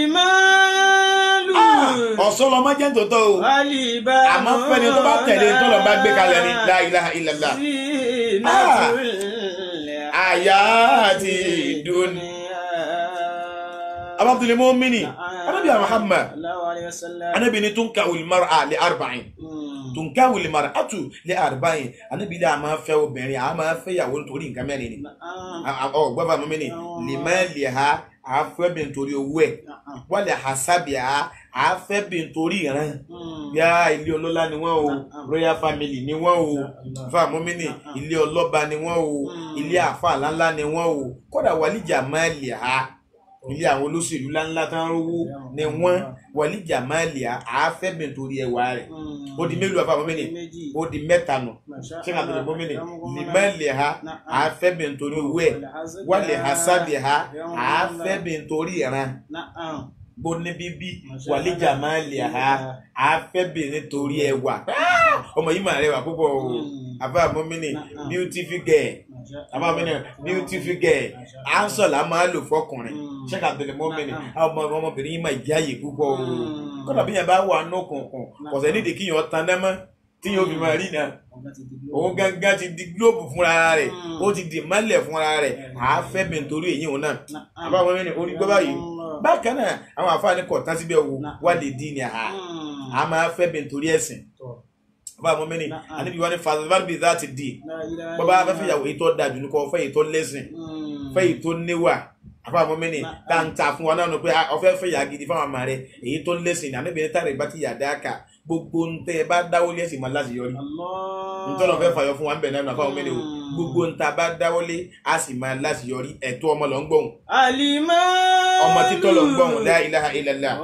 [SPEAKER 2] alimalu
[SPEAKER 1] ọ̀sán lọ́mọ jẹ́ tòótọ́ o àmọ́ fẹ́ni tó bá tẹ̀lé tó lọ́ bá gbé kalẹ̀ ní la ilaha illallah àyà àti ìdúní. abdul mọ́mìnì ànábì Muhammad ànábì ni tunkahu al-mar'a li arba'in tunkahu al-mar'atu li arba'in ànábì lè a máa fẹ́ obìnrin a máa fẹ́ ìyàwó nítorí nǹkan mẹ́rin ni ọ gbọ́dọ̀ mọ́mí ni limaliha a fẹ́ bí nítorí owó ẹ̀ wali hasabiha a fẹ́ bí nítorí ìran yá ilé ọlọ́lá ni wọ́n o royal family ni wọ́n o fà mọ́mí ni ilé ọlọ́ba ni wọ́n o ilé àfa ńláńlá ni wọ́n o kódà wali jamaliha ilé àwọn olóṣèlú ńláńlá tán rówó ni wọ́n wàlí jàmáàlì àáfẹ́bìn torí ẹwà rẹ̀ ó di mélòó àfàwọn mẹ́rin ó di mẹ́ta nù ṣé ká tẹ̀lé bọ́ mẹ́rin lìmẹ́lì ha àáfẹ́bìn torí owó ẹ̀ wàlẹ̀ hasabi ha àáfẹ́bìn torí ìran bó ní bíbí wàlí jàmáàlì ha àáfẹ́bìn nítorí ẹwà ọmọ yìí máa rẹwà púpọ̀ o àfàwọn mẹ́rin beautiful girl àbá mi ní beautiful girl answer la máa lò fọkùnrin ṣé ká bẹ̀rẹ̀ mọ́ mẹ́rin ọmọ ọmọbìnrin yìí máa jáyè púpọ̀ o kọ́nà bí yẹn bá wà ní òkùnkùn kọ̀sẹ̀ nídìí kí yẹn tan dẹ́mọ́ tí yẹn fi máa rí náà òun gángan ti di gílóòbù fúnra rẹ̀ ó ti di mọ́lẹ̀ fúnra rẹ̀ àáfẹ́ mi nítorí èyí òun náà àbá mi ní orí gbọ́ báyìí bákan náà àwọn àfáàní kọ̀ tán síbẹ̀ wo wà lè dín ní àhà á máa fẹ́ mi nítorí ẹ̀sìn bá mọ́ mẹ́rin àníbi wọ́n ní fàzẹ́fàzẹ́ bí láti dì bọ́bá fẹ́fẹ́ ìyàwó èyí tó dájú ní kọ́ fẹ́ èyí tó lẹ́sìn fẹ́ èyí tó níwà àfa mọ́mìnì tá ń ta fún wa náà nù pé ọ̀fẹ́ fẹ́ yà gidi fáwọn àmà rẹ̀ èyí tó lẹ́sìn ní àníbi tàrí bá ti yà dáàkà gbogbo ntẹ́ bá dáwọ́lé ẹ̀sìn máa láti yọrí ntọ́nà fẹ́ fàyọ fún wa ń bẹ̀ náà àfa mọ́mìnì o gbogbo ntà bá dáwọ́lé a sì máa láti yọrí ẹ̀tọ́ ọmọ lọ ń gbọ̀hún ọmọ títọ́ lọ ń gbọ̀hún la ilaha illallah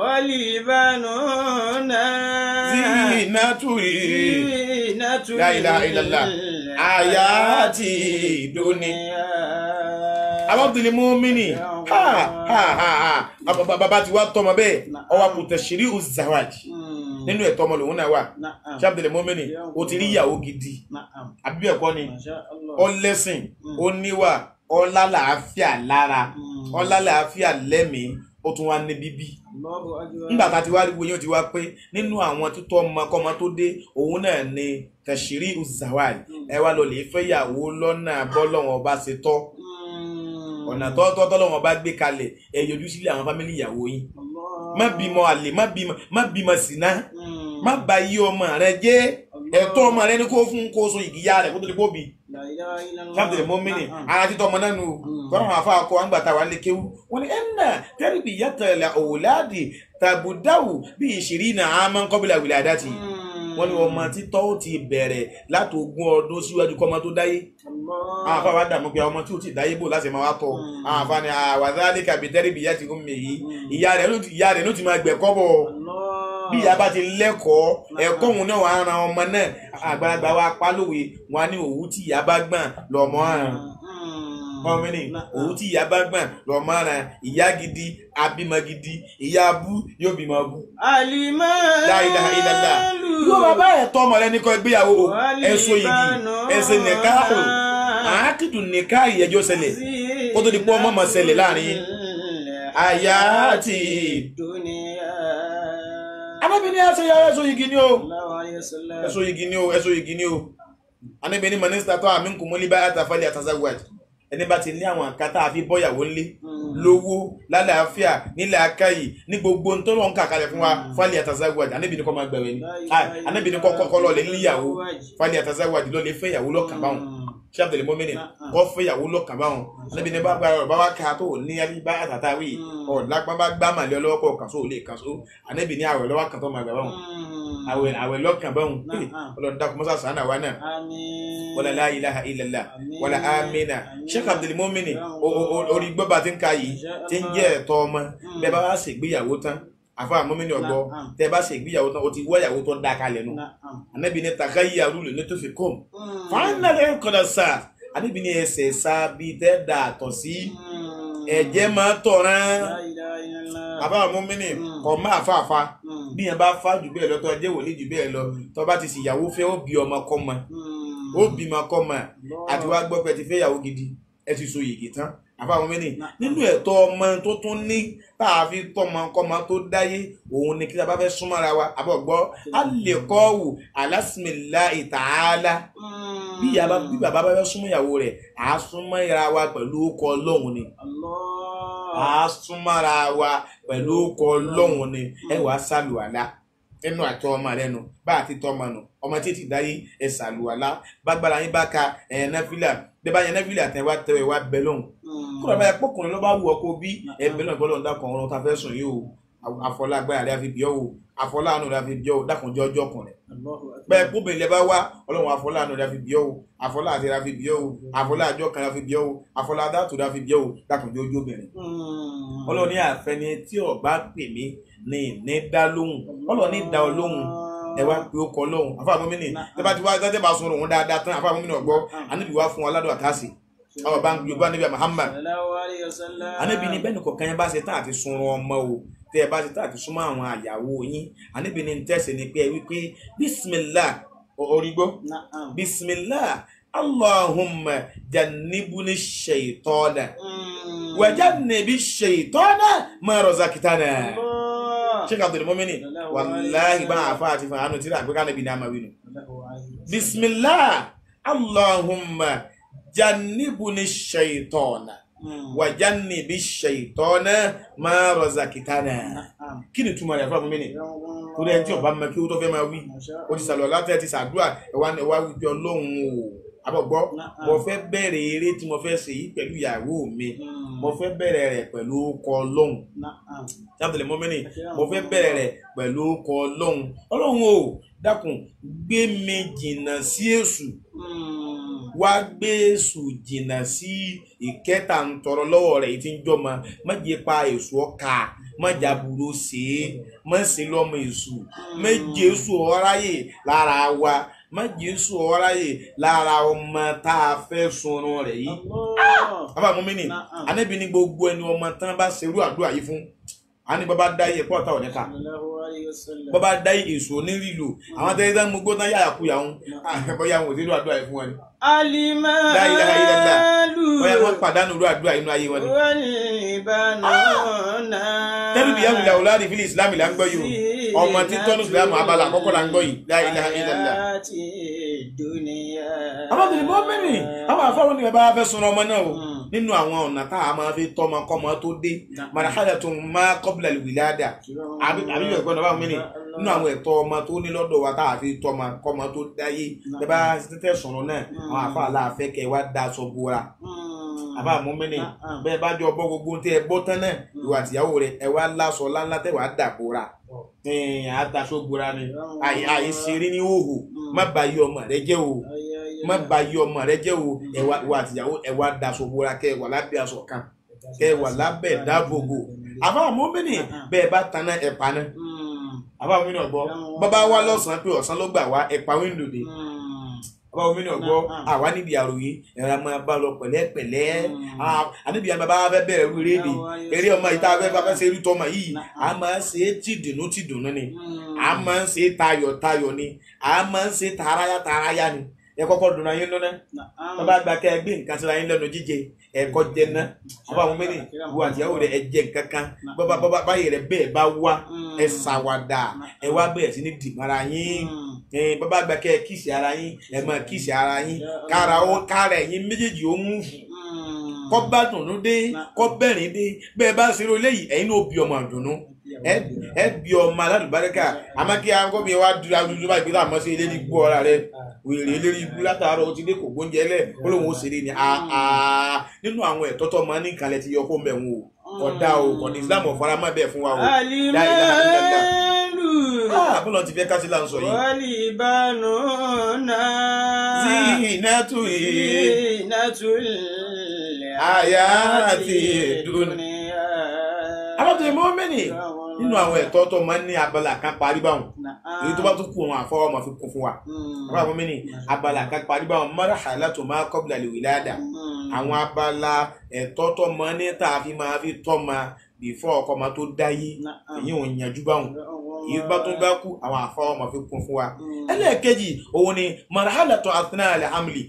[SPEAKER 1] zinaturi la ilaha illallah ayati dunya abdul mu'mini ha ha ha ha baba ti wa tọmọ bẹ́ẹ̀ ó wá kù tashiri uzawaj nínú ẹ̀tọ́ ọmọ lòun náà wà ṣé abdul mu'mini ó ti rí ìyàwó gidi àbí ẹ̀kọ́ ni ó lẹ́sìn ó níwà ó lálàáfíà lára ó lálàáfíà lẹ́mìí ó tún wá ní bíbí nígbà tá ti wá rí gbóyún ti wá pé nínú àwọn títọ́ ọmọ kọ́mọ tó dé òun náà ni tashiri uzawaj ẹ wá lọ lè fẹ́yàwó lọ́nà bọ́lọ́wọ́n ọba ṣe tọ́ ọ̀nà tọ́tọ́ tọ́lọ́wọ́n bá gbé kalẹ̀ ẹ yọjú sílé àwọn fámílì ìyàwó yín má bímọ àlè má bímọ má bímọ sínà má bà yí ọmọ rẹ jẹ́ ẹ̀tọ́ ọmọ rẹ ní kó fún kó so ìgìyà rẹ kó tó lè bóbi sábẹ̀rẹ̀ mọ́mìnì ara títọ́ ọmọ náà nù kọ́nà àwọn afá akọ àgbà táwa lè kéwú wọn ni ẹ̀nà tẹ́rìbì yàtọ̀ òwúládì tàbùdáwù bí ìṣirí nà á máa ń kọ́bílà wìlàdàtì wọ́n ní ọmọ títọ́ ó ti bẹ̀rẹ̀ láti ogún ọdún síwájú kọ́mọ tó dáyé àwọn afá wa dààmú pé ọmọ tí ó ti dáyé bò láti máa wá tọ́ àwọn afá ni àwàdálẹ́ kàbí tẹ́rìbì yàtì ń mè yí ìyá rẹ̀ ló ti máa gbẹ̀kọ́ bọ̀ bí ìyá bá ti lẹ́kọ̀ọ́ ẹ̀kọ́ òun náà wàá ran ọmọ náà àgbàlagbà wa pa lówe wọn ní òwú tí ìyá bá gbọ̀n lọ́mọ àrùn ọmọnì òwú tí ìyá bá gbọ̀n lọ́mọ àrùn ìyá gidi abímọ gidi ìyá abú yóò bímọ abú. La ilaha illallah yóò bàbá ẹ̀ tọ́ ọmọ rẹ ní kọ́ ìgbéyàwó ẹ̀sọ́ igi ẹ̀sẹ̀ nìka ò àákìtù nìka ìyẹjọ́ ṣẹlẹ̀ kó tó di pọ́ ọmọ mọ̀ ṣẹlẹ̀ láàrin àyà àti Ànábì ní ẹsọ ya ẹsọ igi ni o ẹsọ igi ni o ẹsọ igi ni o Ànábì ní mínísítà tó àmì nkùnmọ́ líbá àtàfàlẹ̀ àtàzáwàd ẹni bá ti ní àwọn àkátá àfi bọ́yàwó ńlé lówó lálàáfíà nílẹ̀ akáyì ní gbogbo tó lọ́n kàkalẹ̀ fún wa fàlẹ̀ àtàzáwàd Ànábì ní kọ́ máa gbẹ̀wẹ̀ ni Ànábì ní kọ́ lọ́ọ̀lẹ̀ níyàwó fàlẹ̀ àtàzáwàd lọ́ọ̀lẹ̀ fẹ́yàwó lọ́kàn báwọn ṣé Abdul Mu'min kọ́ fẹ́yàwó lọ́kàn báwọn Ànábì ní bá gbára bá wá ká tó ní alíbá àtàtàwí ọ̀lápá bá gbá màlẹ́ ọlọ́wọ́ kọ̀ọ̀kan sóò lè kàn só Ànábì ní àwẹ̀ lọ́wọ́ kan tó máa gbà báwọn àwẹ̀ àwẹ̀ lọ́kàn báwọn ọlọ́run dákun mọ́sá sàánà wa náà wala la ilaha illallah wala amina Sheikh Abdul Mu'min orí gbọ́ba tí ń ka yìí tí ń jẹ́ ẹ̀tọ́ ọmọ bẹ́ẹ̀ bá wá ṣègbéyàwó tán àfa mọ́mìnì ọgbọ́ tẹ́ bá ṣègbéyàwó tán o ti wọ́yàwó tó dá kalẹ̀ nù Ànábì ní takhayyaru li tufikum fàánà lẹ́yìn kọ́dà sáà Ànábì ní ẹsẹ̀ sáà bíi tẹ́ dà àtọ̀ sí ẹ̀jẹ̀ máa tọ̀ràn àbá mọ́mìnì kọ̀ máa fàáfà bí yẹn bá fà jù bẹ́ẹ̀ lọ tó ẹjẹ́ wòlé jù bẹ́ẹ̀ lọ tó bá ti sì yàwó fẹ́ ó bí ọmọ kọ́ mọ ó bí ọmọ kọ́ mọ àti wá gbọ́ pé ti fẹ́ yàwó gidi ẹ ti so yìgì tán àbá mọ́mìnì nínú ẹ̀tọ́ ọmọ tó tún ní tá a fi tọ́mọ kọ́mọ tó dáyé òun ni kí a bá fẹ́ súnmọ́ra wa àbọ̀ gbọ́ a lè kọ́ wù alásìmìláì tààlà bí bàbá bá fẹ́ súnmọ́ ìyàwó rẹ̀ à á súnmọ́ ìra wa pẹ̀lú ọkọ̀ ọlọ́run ni à á súnmọ́ra wa pẹ̀lú ọkọ̀ ọlọ́run ni ẹ wàá sàlùwàlá ẹnu àtọ ọmọ rẹ nù bá àti tọmọ nù ọmọ tí ti dáyé ẹ sàlùwàlá bágbára yín bá ka ẹ náfìlà bẹ́ẹ̀ bá yẹn náfìlà tẹ wá tẹ wá bẹ lọ́hùn kúrò báyà pọkùnrin ló bá wù ọkọ bí ẹ bẹ lọ́hùn bọ́lọ̀ dákun ọ̀run tá a fẹ́ sùn yìí o àfọlágbára rẹ àfi bíọ́ o àfọláàánú rẹ àfi bíọ́ o dákunjọ́ ọjọ́ ọkùnrin bẹ́ẹ̀ kóbìnrin lẹ bá wá ọlọ́run àfọláàánú rẹ àfi bíọ́ o àfọláàdé rẹ àfi bíọ́ o àfọláàjọ kan rẹ àfi bíọ́ o àfọláàdàtò rẹ àfi bíọ́ o dákunjọ́ ọjọ́ obìnrin ọlọ́run ní àfẹni tí ọba pè mí ní ní dá lóhùn ọlọ́run ní dá ọ lóhùn ẹ wá pé ó kọ lóhùn àfa mọ́mìnì tẹ́ bá ti wá tẹ́ bá sun òun dáadáa tán àfa mọ́mìnì ọgbọ́ Ànábì wá fún aládùn àtàsì ọba bá ń gbé Ànábì Muhammad Ànábì ní bẹ́ẹ̀ ni kọ̀ọ̀kan yẹn bá ṣe tán àti sun ọmọ o tẹ́ ẹ bá ṣe tán àti súnmọ́ àwọn àyàwó yín Ànábì ní tẹ́sí ni pé ẹ wípé bismillah orígbó bismillah Allahumma jannibni shaytana wa jannibi shaytana ma razaqtana Sheikh Abdul Mu'min wallahi bá àfá àti fún àánú tíra àgbéká Ànábì ní àmàwínú bismillah Allahumma jannibni shaytana wa jannibi shaytana ma razaqtana kí ni túmọ̀ rẹ̀ fún Mu'min tó rẹ̀ tí ọba mọ̀ kí ó tó fẹ́ máa wí ó ti sàlọ̀ látẹ̀ ti sàdúrà ẹwà wípé Ọlọ́run o àbọ̀gbọ́ mo fẹ́ bẹ̀rẹ̀ eré tí mo fẹ́ ṣe yìí pẹ̀lú ìyàwó mi mo fẹ́ bẹ̀rẹ̀ rẹ̀ pẹ̀lú orúkọ Ọlọ́run sábẹ̀lẹ̀ mọ́mẹ́nì mo fẹ́ bẹ̀rẹ̀ rẹ̀ pẹ̀lú orúkọ Ọlọ́run Ọlọ́run o dákun gbé mi jìnnà sí èṣù wá gbé èṣù jìnnà sí ìkẹta ń tọrọ lọ́wọ́ rẹ̀ tí ń jọmọ má jẹ́ pa èṣù ọkà má jàbúrò ṣe é má ṣe lọ́mọ èṣù má jẹ́ èṣù ọ̀ráyè lára wa má jẹ́ èṣù ọ̀ráyè lára ọmọ tá a fẹ́ sunrun rẹ̀ yìí. bàbá mọ́mẹ́nì Ànábì ní gbogbo ẹni ọmọ tán bá ṣerú àdúrà yìí fún ani baba dáyé ẹ̀kọ́ ọ̀tá ọ̀nẹ́ka baba dáyé èso onírìlò àwọn tẹ́lẹ̀ tán gbogbo tán yáyà kú yàwọn bọ́yá wọn ò sí ló àdúrà yìí fún wọn ni.
[SPEAKER 2] alimalu
[SPEAKER 1] bọ́yá wọn pàdánù ló àdúrà inú ayé wọn ni. tẹ́lẹ̀ bí yàgùn làwọn láti fílẹ̀ ìsìlámù là ń gbọ́ yìí o ọmọ tí tọ́nu ìsìlámù abala àkọ́kọ́ là ń gbọ́ yìí la ilaha illallah. àwọn kìnìún bọ́ mẹ́rin àwọn afárò ni bàbá fẹ́ sun ọmọ náà o nínú àwọn ọ̀nà tá a máa fi tọ́mọ kọ́mọ tó dé màdàkàdà tó máa qabla al-wilada àbí àbí ẹ̀kọ́ náà bá mi ní nínú àwọn ẹ̀tọ́ ọmọ tó ní lọ́dọ̀ wa tá a fi tọ́mọ kọ́mọ tó dáyé bẹ́ẹ̀ bá tẹ́ sọ̀rọ̀ náà àwọn àfa aláàfẹ́ kẹ́ wá da aṣọ bora àbá mú mi ní bẹ́ẹ̀ bá jọ bọ́ gbogbo tẹ́ ẹ bọ́ tán náà ìwà àtìyàwó rẹ̀ ẹ wá láṣọ láńlá tẹ́ wàá dà bora àtàṣọ bora ni àìṣeré ní òhò má bà yí ọmọ rẹ jẹ́ o má bà yí ọmọ rẹ jẹ́ o ẹwà àtìyàwó ẹwà daṣọ bora kẹ́ wà lábẹ́ aṣọ kan kẹ́ wà lábẹ́ dáàbòbò àbá mọ́mìnì bẹ́ẹ̀ bá tanná ẹ̀pà náà àbá mọ́mìnì ọ̀gbọ́ bàbá wa lọ́sàn-án pé ọ̀sán ló gbà wá ẹ̀pà wíńdò dé àbá mọ́mìnì ọ̀gbọ́ àwa níbi àròyé ẹ̀rọ máa bá lọ pẹ̀lẹ́pẹ̀lẹ́ àníbi àmì bàbá fẹ́ bẹ̀rẹ̀ rú rédè eré ọmọ yìí tá a fẹ́ fẹ́ ṣe irú tọmọ yìí a máa ń ṣe é tìdùnnú tìdùnnú ni a máa ń ṣe é tayọ̀tayọ̀ ni a máa ń ṣe é taraya taraya ni ẹ kọ́kọ́ dùn ayé lọ́nà bàbá àgbà kẹ́ ẹ gbé nǹkan síra yín lẹ́nu jíjẹ ẹ̀kọ́ jẹ ná bàbá àwọn mẹ́rin wo àtìyàwó rẹ̀ ẹ jẹ nǹkan kan bàbá bàbá báyìí rẹ̀ bẹ́ẹ̀ bá wá ẹ ṣàwàdà ẹ wá bẹ̀rẹ̀ sí ní dìmọ́ra yín bàbá àgbà kẹ́ ẹ kíìsì ara yín ẹ máa kíìsì ara yín kára ó kára ẹ̀yìn méjèèjì ó mú kọ́ bá dùnú dé kọ́ bẹ̀rín dé bẹ́ẹ̀ bá ṣeré eléyìí ẹ̀yin ló bí ọmọ àdùnnú ẹ bí ọmọ alálùbáríkà àmọ́ kí akọ́bí wa dúró adúlú báyìí pé láàmú sí eléyìí gbọ́ ọ̀rá rẹ wèrè eléyìí gbú látàárọ̀ ó ti dé kò gbóúnjẹ lẹ̀ ó lóun ó ṣeré ni nínú àwọn ẹ̀tọ́ tó máa ní ìkàlẹ̀ ti yọ kó mbẹ̀ wọn o ọ̀dà o kò ní Islam ọ̀fọ́ra má bẹ́ẹ̀ fún wa o àbúlọ̀ ti fẹ́ ká sí là ń sọ yìí.
[SPEAKER 2] wọ́lì ìbánu náà
[SPEAKER 1] sí ìnátù yìí
[SPEAKER 2] ìnátù
[SPEAKER 1] àyà àti ìdúnìyà. alábàtà mọ́mìnì nínú àwọn ẹ̀tọ́ tó máa ń ní abala kan parí báwọn èyí tó bá tún kú wọn àfọwọ́ máa fi kún fún wa alábàtà mọ́mìnì abala kan parí báwọn marhalatu ma qabla al-wilada àwọn abala ẹ̀tọ́ tó máa ní tá a fi máa fi tọ́ ma before ọkọ máa tó dáyé èyí ò yanjú báwọn èyí bá tó bá kú àwọn àfọwọ́ máa fi kún fún wa ẹlẹ́ẹ̀kejì òun ni marhalatu athna al-hamli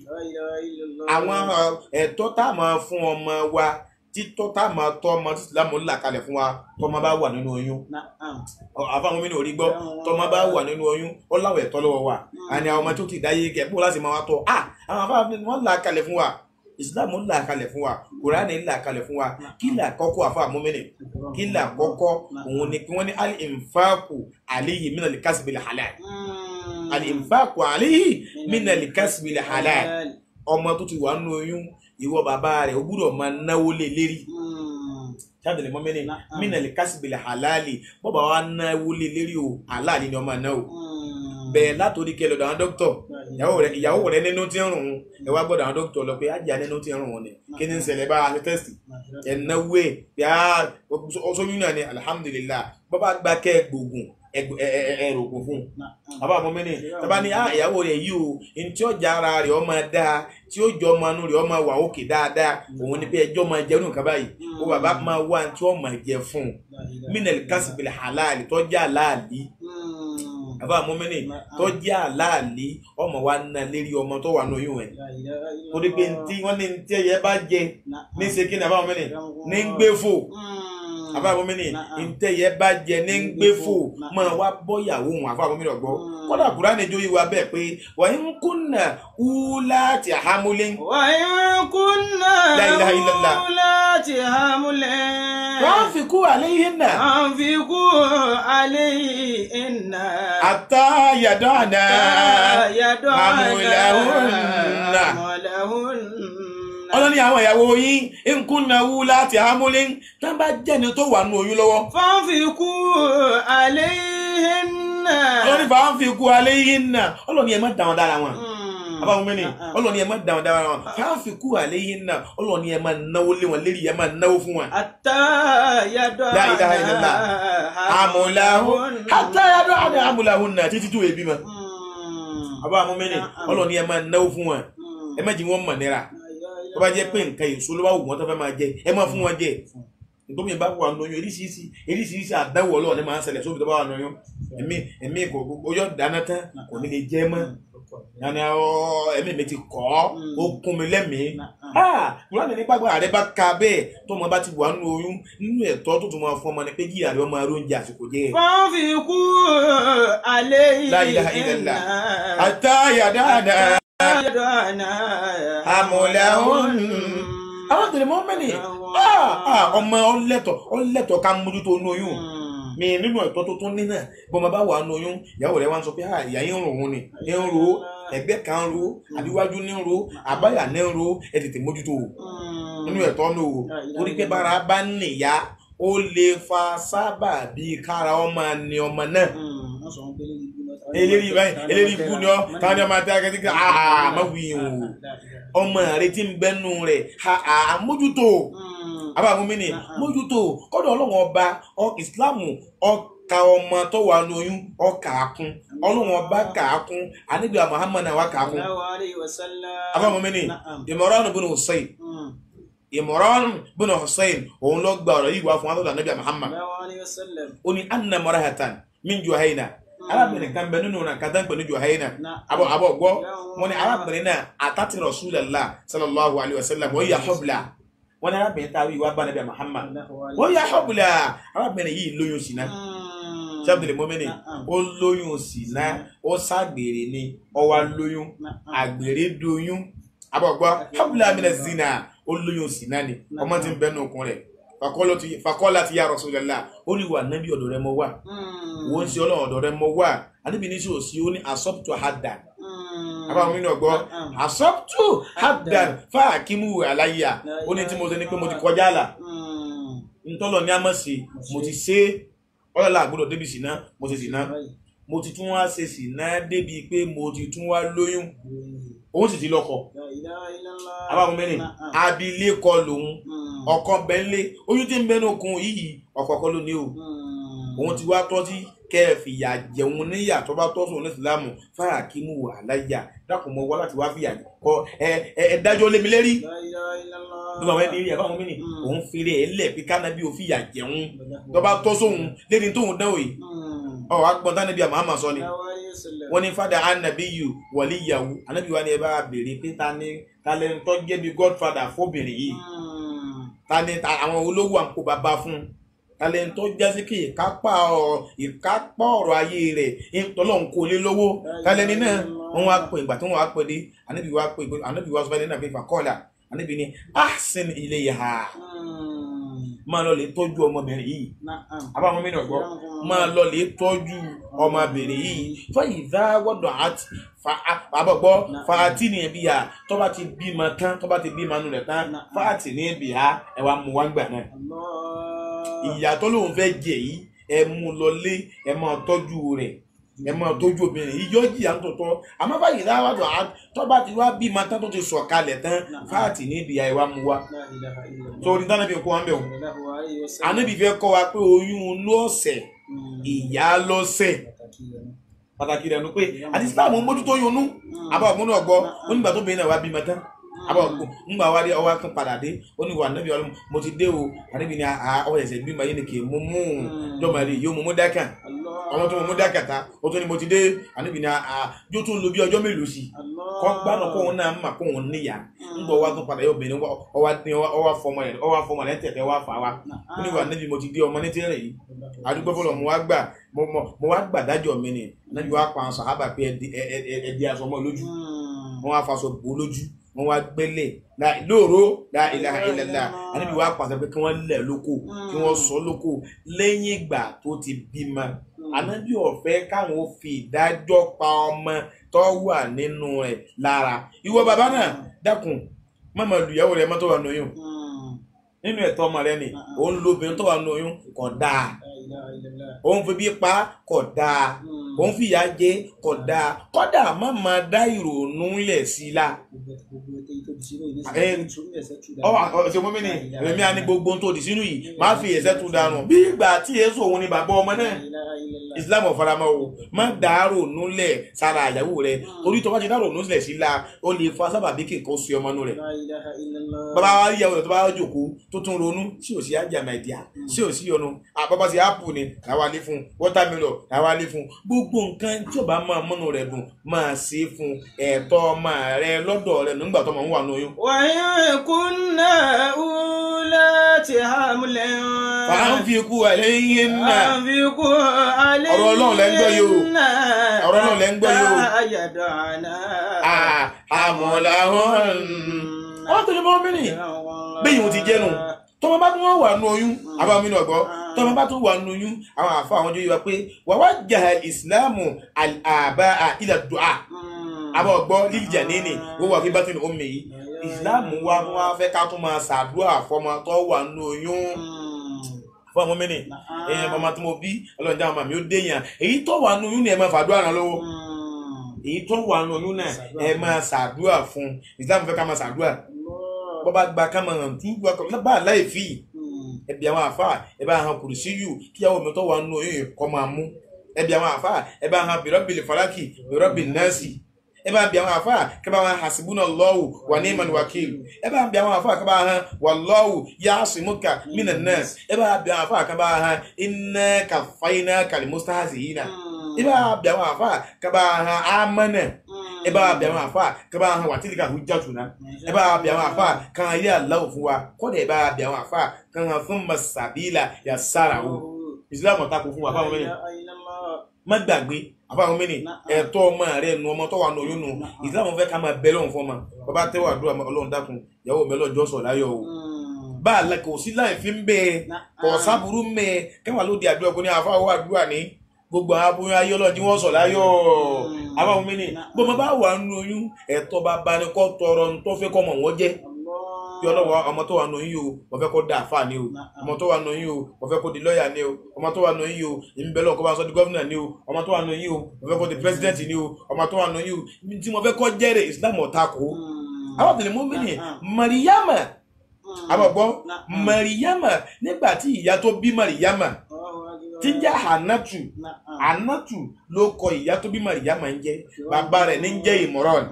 [SPEAKER 1] àwọn ẹ̀tọ́ tá a máa fún ọmọ wa títọ́ tá a máa tọ́ ọmọ tí Ìsìlámù là kalẹ̀ fún wa tọ́mọ bá wà nínú oyún àfáwọn mi ní orí gbọ́ tọ́mọ bá wà nínú oyún ó láwọ̀ ẹ̀tọ́ lọ́wọ́ wa àní àwọn ọmọ tó ti dáyé kẹ́ bó láti máa wá tọ́ àwọn àfáwọn wọn là kalẹ̀ fún wa Ìsìlámù là kalẹ̀ fún wa Kùránì là kalẹ̀ fún wa kí là kọ́kọ́ àfáwọn mọ́mìnì kí là kọ́kọ́ òun ni kí wọ́n ní al-infaqu alayhi min al-kasbil halal al-infaqu alayhi min al-kasbil halal ọmọ tó ti wà nínú oyún ìwọ bàbá rẹ̀ ó gbúdọ̀ máa náwó lé lérí jáde lè mọ́ mẹ́rin mínà lè kásìbìlẹ̀ halali bọ́bá wa náwó lé lérí o halali ni ọmọ náà o bẹ́ẹ̀ látòrí kẹlẹ̀ ọ̀dọ̀ àwọn dókítọ̀ ìyàwó rẹ̀ nínú tí ń rùn ún ẹ wá gbọ́dọ̀ àwọn dókítọ̀ lọ pé ajá nínú tí ń rùn ún ni kí ni ń ṣẹlẹ̀ bá a ṣe tẹ́sì ẹ̀ náwó ẹ̀ bí a sóyún náà ni alhamdulillah bọ́bá gba kẹ́ gbòògùn ẹrù ògùn fún bàbá àmọ́ mẹ́rin tàbá ní ìyàwó rẹ̀ yìí o ní tí ọjà ara rẹ̀ ọmọ dáa tí ó jọ ọmọ inú rẹ̀ ọmọ wà òkè dáadáa òun ni pé ẹjọ́ máa jẹ́ nǹkan báyìí ó bàbá máa wá tí ó máa jẹ fún un minel kásìbìlì halali tó jẹ́ àlàálí bàbá àmọ́ mẹ́rin tó jẹ́ àlàálí ọmọ wa ná lérí ọmọ tó wà lóyún ẹ̀ torí pé tí wọ́n ní tí ẹ̀yẹ bá jẹ ní ṣèkí ní bàbá àmọ́ mẹ́rin ní ń gbé fò àbáwọn mi ni ntẹ̀yẹ bá jẹ ní ń gbé fò máa wá bọ́yàwó wọn àfáwọn mi lọ́gbọ́ kódà Kùránì jó yìí wá bẹ́ẹ̀ pé wa in kunna ulati hamulin.
[SPEAKER 2] wa in kunna ulati hamulin.
[SPEAKER 1] anfiqu alayhinna.
[SPEAKER 2] anfiqu alayhinna.
[SPEAKER 1] hatta yada'na hamulahunna. ọlọ́ni àwọn ìyàwó yín nkúnna wú láti amúlé tá bá jẹ́ni tó wà nù oyún lọ́wọ́.
[SPEAKER 2] fanfiqu alayhinna.
[SPEAKER 1] ọlọ́ni fanfiqu alayhinna ọlọ́ni ẹ má dà wọn dára wọn. abáwọn mẹ́ni ọlọ́ni ẹ má dà wọn dára wọn fanfiqu alayhinna ọlọ́ni ẹ má náwó lé wọn lérí ẹ má náwó fún wọn.
[SPEAKER 2] hatta yad'ana
[SPEAKER 1] la ilaha illallah amúláhùn hatta yad'ana amúláhùn náà títí tó ebi mọ́. abáwọn mẹ́ni ọlọ́ni ẹ má náwó fún wọn ẹ má jí wọn mọ̀ nira tó bá jẹ́ pé nǹkan èso ló bá wù wọ́n tó fẹ́ máa jẹ ẹ má fún wọn jẹ nítorí bá wà lóyún eríṣiríṣi eríṣiríṣi àdáwọ̀ ọlọ́run ní máa ń ṣẹlẹ̀ sóbi tó bá wà lóyún ẹ̀mí ẹ̀mí kò oyọ́ dáná tán kò ní lè jẹ́ mọ́ yanni ẹ̀mí mi ti kọ́ ó kún mi lẹ́mìí wúlò ní nípa àrẹ bá ka bẹ́ẹ̀ tó ọmọ bá ti wà nínú oyún nínú ẹ̀tọ́ tó tún máa fún ọmọ ní pé jíyà rẹ ọmọ aró oúnjẹ àsìkò jẹ́.
[SPEAKER 2] fanfiqu alayhinna.
[SPEAKER 1] la ilaha illallah hatta yad'ana amúláhùn. àwọn tẹ̀lé mọ́ mẹ́ni ọmọ ọlẹ́tọ̀ ọlẹ́tọ̀ ká mójútó inú oyún mi nínú ẹ̀tọ́ tó tún ní náà bọ́mọ bá wà nínú oyún ìyàwó rẹ̀ wá ń sọ pé ìyá yín ń rò wọn ni ń ro ẹgbẹ́ kan ń ro àbíwájú ní ń ro àbáyà ní ń ro ẹ tètè mójútó nínú ẹ̀tọ́ ní o torí pé bára bá nìyá ó lè fa sábà bíi kára ọmọ ni ọmọ náà eléri báyìí eléri ikú ni ọ táwọn ní ọmọ àti akẹ́kẹ́ kí aa má wí o ọmọ rẹ ti ń bẹnu rẹ ha mójútó abáwọn mi ni mójútó kọ́dọ̀ ọlọ́wọ́n ọba ìsìláàmù ọkà ọmọ tó wà lóyún ọkà kún ọlọ́wọ́n ọba kà á kún àníbi Muhammad náà wà kà á kún abáwọn mi ni Imran bin Husayn Imran bin Husayn òun ló gba ọ̀rọ̀ yìí wá fún wa àníbi Muhammad ó ní anna marahatan min Juhayna arábìnrin kan bẹ nínú ọ̀nà kàtà ń pè ní Juhayna abọ́ abọ́ gbọ́ wọn ni arábìnrin náà àtàtì Rasulullah sallallahu alayhi wa sallam wọ́n yà hubla wọn ni arábìnrin táwọn ìwà bá nàbẹ̀ Muhammad wọ́n yà hubla arábìnrin yìí lóyún sínà sábìlì mọ́mẹ́ni ó lóyún sínà ó ságbèrè ni ó wá lóyún àgbèrè doyún abọ́ gbọ́ hubla mina zina ó lóyún sínà ni ọmọ tí ń bẹ nínú okùn rẹ̀ fakọ́lá ti yá Rasulullah ó ní wà nábì ọ̀dọ̀ rẹ mọ́ wà wọ́n ń ṣe ọlọ́run ọ̀dọ̀ rẹ mọ́ wà àníbi ní sí òsì ó ní asọ́pùtù haddan àbáwọn mínú ọgbọ́ asọ́pùtù haddan fáàkímù aláyà ó ní tí mo ṣe ní pé mo ti kọjá àlà ntọ́lọ̀ ní àmọ́ sí mo ti ṣe ọlọ́lá àgbọ́dọ̀ débi sínà mo ti sínà mo ti tún wá ṣe sínà débi pé mo ti tún wá lóyún òun sì ti lọ́kọ àbáwọn mẹ́rin abilékọ lòun ọkọ bẹ́ńlé oyún tí ń bẹ́nu okùn yìí ọ̀kọ̀ọ̀kọ́ ló ní o òun ti wá tọ́ sí kẹfìyà jẹun níyà tó bá tọ́ sóun ní ìsìlámù fáàkímù aláyà dákun mọ́ wá láti wá fìyà kọ ẹ ẹ dájọ́ lémi lérí nígbà wọn ní àbáwọn mẹ́rin òun fèrè ẹ lẹ̀ pé kánábí ò fìyà jẹun tó bá tọ́ sóun lédi tóun dánwò yìí ọ̀ agbọ̀n tánàbí àmọ́ sọ ni wọ́n ní fada anabiyu waliyahu anabi wa ni ẹ bá béèrè pé ta ni talentọ́ jẹ́ bí godfather fóbìnrin yìí ta ni àwọn olówó àǹkó bàbá fún talentọ́ jásí kí ìkápá ìkápá ọ̀rọ̀ ayé rẹ̀ ìtọ́lọ́hún kò lé lówó talẹ́ni náà wọ́n wá pè ìgbà tí wọ́n wá pè dé anabi wa pè anabi wa sọ báyìí nàbí fàkọ́ọ̀là anabi ni ahsin ilayha máa lọ lè tọ́jú ọmọbìnrin yìí àbáwọn mìíràn gbọ́ máa lọ lè tọ́jú ọmọbìnrin yìí fún ìdáwọ́dọ̀ àti àbọ̀gbọ́ fàátì ní ẹbí ha tó bá ti bímọ tán tó bá ti bímọ nù rẹ̀ tán fàátì ní ẹbí ha ẹ wá mú wá gbà náà ìyá tó lóun fẹ́ jẹ yìí ẹ mú lọ lé ẹ máa tọ́jú rẹ̀ ẹ máa tọ́jú obìnrin yìí yóò jìyà tọ̀tọ̀ àmọ́ báyìí dáwọ́dọ̀ tó bá ti wá bímọ tán tó ti sọ̀ kalẹ̀ tán fàátì ní ẹbí ha ẹ wá mú wá torí dáná bí kò wá ń bẹ̀ wọ́n ànábì fẹ́ kọ́ wa pé oyún lọ́sẹ̀ ìyá lọ́sẹ̀ pàtàkì rẹ̀ nu pé àti Islam mójútó yonú àbá òmùnú ọgbọ́ onígbà tó bẹ̀rẹ̀ náà wá bímọ tán àbá òkú ńgbà wá dé ọwọ́ kan padà dé oníwà ànábì ọlọ́mọ mo ti dé o ànábì ni ọwọ́ ẹ̀sẹ̀ bímọ yé ni kì í mú mú jọmọ rí yóò mú mú dákà ọmọ tó mú mú dákà ta ó tó ní mo ti dé ànábì ni yóò tún lo bí ọjọ́ mélòó sí kọ́ gbánà kóhun náà mà kóhun níyà ńgbà wá tún padà yóò bẹ̀rẹ̀ ọwọ́ fọmọ rẹ̀ ọwọ́ fọmọ rẹ̀ tẹ̀tẹ̀ wá fà wá oníwà ànábì mo ti dé ọmọ ní tẹ́rẹ̀ yìí àdúgbò fọlọ́ mo wá gbà mo wá gbà dájọ́ mi ni ànábì wá pa àwọn sàhábà pé ẹ̀dí aṣọ mọ́ lójú wọ́n wá faṣọ bò lójú wọ́n wá gbélé lóòró la ilaha illallah ànábì wá pàṣẹ pé kí wọ́n lẹ̀ lóko kí wọ́n sọ lóko lẹ́yìn ìgbà tó ti bímọ ànábì ò fẹ́ káwọn ó fi ìdájọ́ pa ọmọ tó wà nínú rẹ̀ lára ìwọ bàbá náà dákun má máa lu ìyàwó rẹ mọ́ tó wà lóyún nínú ẹ̀tọ́ ọmọ rẹ ni òun lo obìnrin tó wà lóyún kò dáa òun fi bí pa kò dáa òun fi ìyà jẹ kò dáa kódà má máa dá ìrònú lẹ̀ sí i la. ṣe mú mi ní èmi àní gbogbo tó di sínú yìí má fi ẹ̀ṣẹ̀ tún dànù bí ìgbà tí èso òun ni bàbá ọmọ náà. Islam ọ̀faramọ́ o má dá ìrònú lẹ̀ sára àyàwó rẹ torí tó bá ti dá ìrònú lẹ̀ sí i la ó lè fa sábàbí kíkan sí ọmọ inú rẹ. bàbá wa yíyàwó rẹ tó bá jókòó tó tún ronú sí òsì àjàmà ìdíà sí òsì ọ̀nà àbábá sí apple ni làwa lé fún watermelon làwa lé fún gbogbo nǹkan tí o bá máa múnú rẹ dùn máa ṣe fún ẹ̀tọ́ ọmọ rẹ lọ́dọ̀ rẹ nígbà tó máa ń wà lóyún. wàyí kúnná ulati hamlin. fàánfikù àlẹ́yìn náà. fàánfikù àlẹ́yìn náà. ọ̀rọ̀ Ọlọ́run lẹ́ ń gbọ́ yìí o. ọ̀rọ̀ Ọlọ́run lẹ́ ń gbọ́ yìí o. ayàdọ̀ àná. àmọ̀lá wọn. wọ́n tó lè mọ́ mí nì bẹ́yìn o ti jẹ́nu tọ́mọ bá tún wà nù oyún àbá mi náà gbọ́ tọ́mọ bá tún wà nù oyún àwọn àfọ àwọn ojú yìí wá pé wà wá jà ìsìláàmù àbá ilà dùà àbọ̀ gbọ́ lílìjà nínú wọ́n wà fí bátìnì omi yìí ìsìláàmù wa wọ́n wá fẹ́ ká tún máa ṣàdúrà fọmọ tó wà nù oyún fún ọmọ mi nì ẹ̀yìn ọmọ tí mo bí ọlọ́run dáhùn màmí ó déyàn èyí tó wà nù oyún ni ẹ máa fàdúrà náà lọ́wọ́ èyí tó wà nù oyún náà ẹ máa ṣàdúrà fún ìsìláàmù fẹ́ ká máa ṣàdúrà bọ́bá gba kámẹ́rán tí wọ́n bá láì fi ẹbí àwọn àfà ẹbí àwọn kùrùsí yù kíyàwó mi tó wà nù oyún kọ́ máa mú ẹbí àwọn àfà ẹbí àwọn bìrọ́bìlì falaki bìrọ́bìlì nẹ́ẹ̀sì ẹbí àwọn àfà kẹbà àwọn hasibuna Allahu wà ní ìmọ̀ wákìl ẹbí àwọn àfà kẹbà àwọn wallahu ya'simuka minan nas ẹbí àwọn àfà kẹbà àwọn inna kafaynaka al-mustahzi'ina ẹbí àwọn àfà kẹbà àwọn amana ẹ bá bẹ àwọn àfà kí bá hàn wà tí nìkan àhújá tùnà ẹ bá bẹ àwọn àfà kan ayé aláwọ̀ fún wa kọ́dà ẹ bá bẹ àwọn àfà kan hàn fún masabila yà sára o ìsìlámù ọ̀tá kò fún wa fáwọn mẹ́rin má gbàgbé àfáwọn mẹ́rin ẹ̀tọ́ ọmọ rẹ̀ nu ọmọ tó wà nù oyún nu ìsìlámù fẹ́ ká máa bẹ lọ́hùn fún ọmọ bàbá tẹ́wọ̀ àdúrà Ọlọ́run dákun ìyàwó mi ọlọ́jọ́ sọ̀ láyọ̀ o bá a kò sí láì fi ń bẹ kò sábúrú mẹ kẹwàá ló di àdúrà kò ní àfáwọ́ àdúrà ní gbogbo àwọn aboyún ayé ọlọ́run tí wọ́n sọ̀ láyọ̀ àbáwọn mi ní gbọmọ bá wà nínú oyún ẹ̀tọ́ bá bá ní kọ́ tọrọ tó fẹ́ kọ́ mọ̀ wọ́n jẹ́ kí ọlọ́wọ́ ọmọ tó wà nínú oyún o wọ́n fẹ́ kó dà àfà ni o ọmọ tó wà nínú oyún o wọ́n fẹ́ kó di lọ́ọ̀yà ni o ọmọ tó wà nínú oyún o ìmúbẹ́lẹ̀ ọkọ̀ bá sọ di gọ́vnà ni o ọmọ tó wà nínú oyún o wọ́n fẹ́ kó di president ni o ọmọ tó wà nínú oyún o tí wọ́n fẹ́ kọ́ jẹ́rẹ̀ Islam ọ̀tá kó àwọn tẹ̀lé mú mi ní Mariama àbọ̀gbọ́ Mariama nígbà tí ìyá tó bí Mariama tí ń jẹ́ Hanatu Hanatu ló kọ ìyá tó bí Mariama ń jẹ́ bàbá rẹ̀ ní ń jẹ́ Imran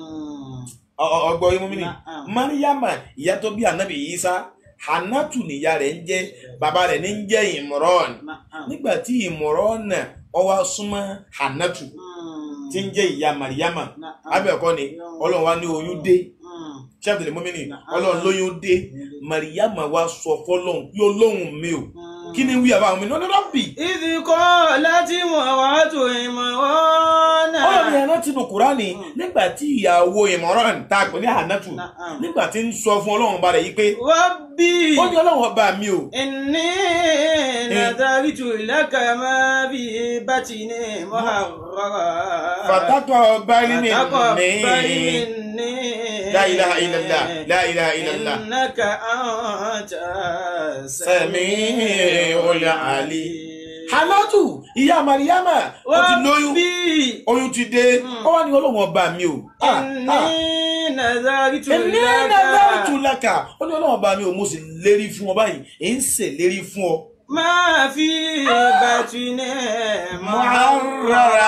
[SPEAKER 1] ọgbọ́ imú mi ni Mariama ìyá tó bí Anabi Isa Hanatu níyá rẹ̀ ń jẹ́ bàbá rẹ̀ ní ń jẹ́ Imran nígbà tí Imran ó wá súnmọ́ Hanatu tí ń jẹ́ ìyá Mariama abẹ́ẹ̀kọ́ ni Ọlọ́run wá ní oyún dé ṣáàtìlẹ̀ mọ́mí ni Ọlọ́run lóyún dé Mariama wá sọ fọ́lọ́run yóò lóhùn mi o kí ni wí àbá mi lọ́dọ́ bí. ìdí kọ́ láti mọ̀ wá tó Imran. Ọlọ́run yẹn rántí nù Kùránì nígbà tí ìyàwó Imran ta pè ní Hanatu nígbà tí ń sọ fún Ọlọ́run ọba rẹ̀ yìí pé. Rabbi. ó ní Ọlọ́run ọba mi o. inni nadharitu laka ma fi batni muharrara. fataqabbal minni. fataqabbal minni. la ilaha illallah la ilaha illallah. innaka anta sami'ul alim. Hanatu ìyá Mariama ó ti lóyún oyún ti dé ó wá ní Ọlọ́run ọba mi o. inni nazaritu laka ó ní Ọlọ́run ọba mi o mo sì lérí fún ọ báyìí èyí ń ṣe lérí fún ọ. máa fi batni muharrara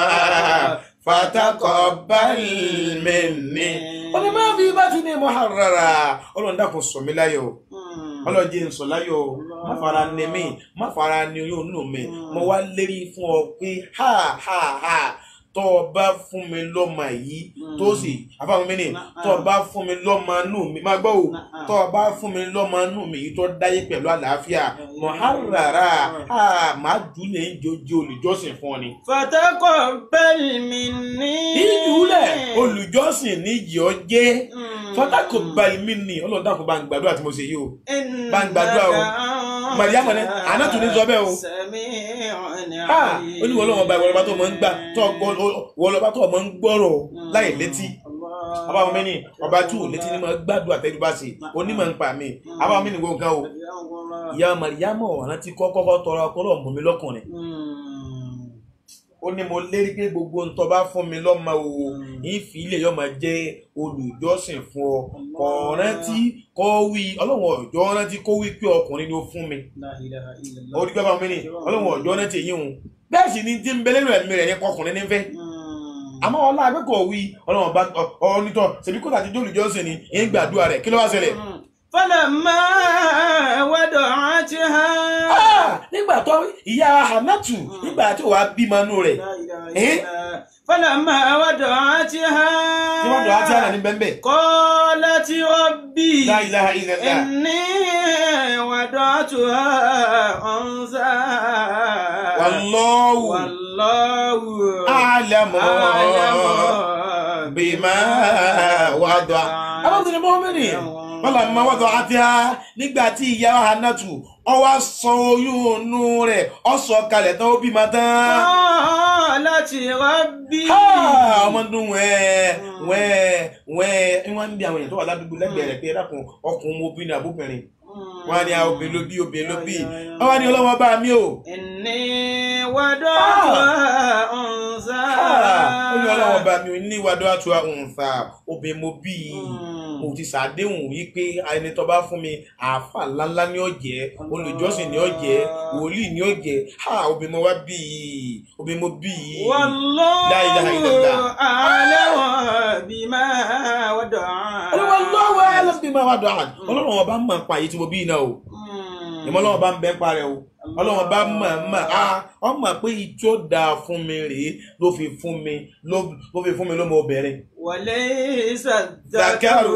[SPEAKER 1] fataqabbal minni. ó ní máa fi batni muharrara Ọlọ́run dákun sọ mí láyọ̀ Ọlọ́run jẹ́ n sọ láyọ̀ má fara ní mi má fara ní oyún nù mi mo wá lérí fún ọ pé ha ha ha tó o bá fún mi lọ́mọ yìí tó sì àfàwọn mi ní tó o bá fún mi lọ́mọ nù mi má gbọ́ o tó o bá fún mi lọ́mọ nù mi yìí tó dáyé pẹ̀lú àlàáfíà muharrara ha má dùn ní jọjọ olùjọ́sìn fún ọ ni. fataqabbal minni. ìjùlẹ̀ olùjọ́sìn ní ìjọ jẹ́ fataqabbal minni Ọlọ́run dákun bá ń gbàdúrà tí mo ṣe yìí o bá ń gbàdúrà o Mariama ní Hanatu ní sọ bẹ́ẹ̀ o ó ní wọ́n lọ́wọ́ bá ìwọlọ́ba tó mọ̀ ń gbà tó wọ́lọ́ba tó mọ̀ ń gbọ́rọ̀ láì létí àbáwọn mẹ́ni ọba tí ò létí ní máa gbádùn àtẹ́júbá sí onímọ̀ ń pa mí àbáwọn mẹ́ni gbogbo nǹkan o ìyá Màríyámọ̀ ọ̀ràn tí kọ́kọ́ tọrọ ọkọ́lọ́ mú mi lọ́kùnrin ó ní mo lérí pé gbogbo ń tọ́ bá fún mi lọ́mọ o ìfì ilẹ̀ yóò máa jẹ́ olùjọ́sìn fún ọ ọ̀ràn tí kò wí ọlọ́run ọ̀jọ́ ọ̀ràn tí kò wí pé ọkùnrin ni ó fún mi ó rí pé báwọn mẹ́ni ọlọ́run ọ̀jọ́ ọ̀ràn tí èyí hùn bẹ́ẹ̀ sì ni tí ń bẹ lẹ́nu ẹ̀mí rẹ̀ ní kọkùnrin ní fẹ́ àmọ́ ọlá akẹ́kọ̀ọ́ wí ọlọ́run bá ọ̀nìtọ̀ ṣèbí kó tàbí olùjọ́sìn ni ìyẹn gbàdúrà rẹ̀ kí ló wá ṣẹlẹ̀.
[SPEAKER 2] Falamma wada'atha.
[SPEAKER 1] Nígbà tó ìyá Hannatu nígbà tí wàá bímọ nù rẹ̀.
[SPEAKER 2] Falamma wada'atha.
[SPEAKER 1] Tí wọ́n dọ̀ àti àná ní bẹ́ẹ̀.
[SPEAKER 2] Qalat rabbi.
[SPEAKER 1] La ilaha illallah.
[SPEAKER 2] Inni wada'tuha unsa.
[SPEAKER 1] Wallahu.
[SPEAKER 2] Wallahu.
[SPEAKER 1] A'lamu. Bima wada'a. Àwọn tí ni mọ́ mẹ́rin. Falamma wada'atha nígbà tí ìyá Hannatu ó wá sọ oyún inú rẹ̀ ó sọ kalẹ̀ tán ó bímọ tán.
[SPEAKER 2] Qalat rabbi.
[SPEAKER 1] Ọmọ dún wẹ́ẹ́ wẹ́ẹ́ wẹ́ẹ́ wọ́n ń bí àwọn èèyàn tó wà ládùúgbò lẹ́gbẹ̀ẹ́ rẹ̀ pé ẹ dákun ọkùnrin obìnrin àbúbìnrin wọ́n á ní àwọn obìnrin ló bí obìnrin ló bí wọ́n wá ní ọlọ́wọ́ bá mi o.
[SPEAKER 2] Inni wada'tuha unsa.
[SPEAKER 1] Ó ní ọlọ́wọ́ bá mi o ní wada'tuha unsa obìnrin mo bí i mo ti ṣàdéhùn wípé ẹni tó bá fún mi àáfà ńláńlá ní ọ̀jẹ́ olùjọ́sìn ní ọ̀jẹ́ wòlíì ní ọ̀jẹ́ ha obìnrin mo wá bí i obìnrin mo bí i.
[SPEAKER 2] Wallahu a'lamu bima wada'a.
[SPEAKER 1] Wallahu a'lamu bima wada'a. Ọlọ́run ọba mọ̀ pa èyí tí mo bí iná o ìmọ̀ ọlọ́run bá ń bẹ́ parẹ́ o ọlọ́run bá mọ̀ mọ̀ á ọmọ pé ìjọ dáa fún mi rèé ló fi fún mi ló fi fún mi ló mọ obìnrin.
[SPEAKER 2] Walaysa dhakaru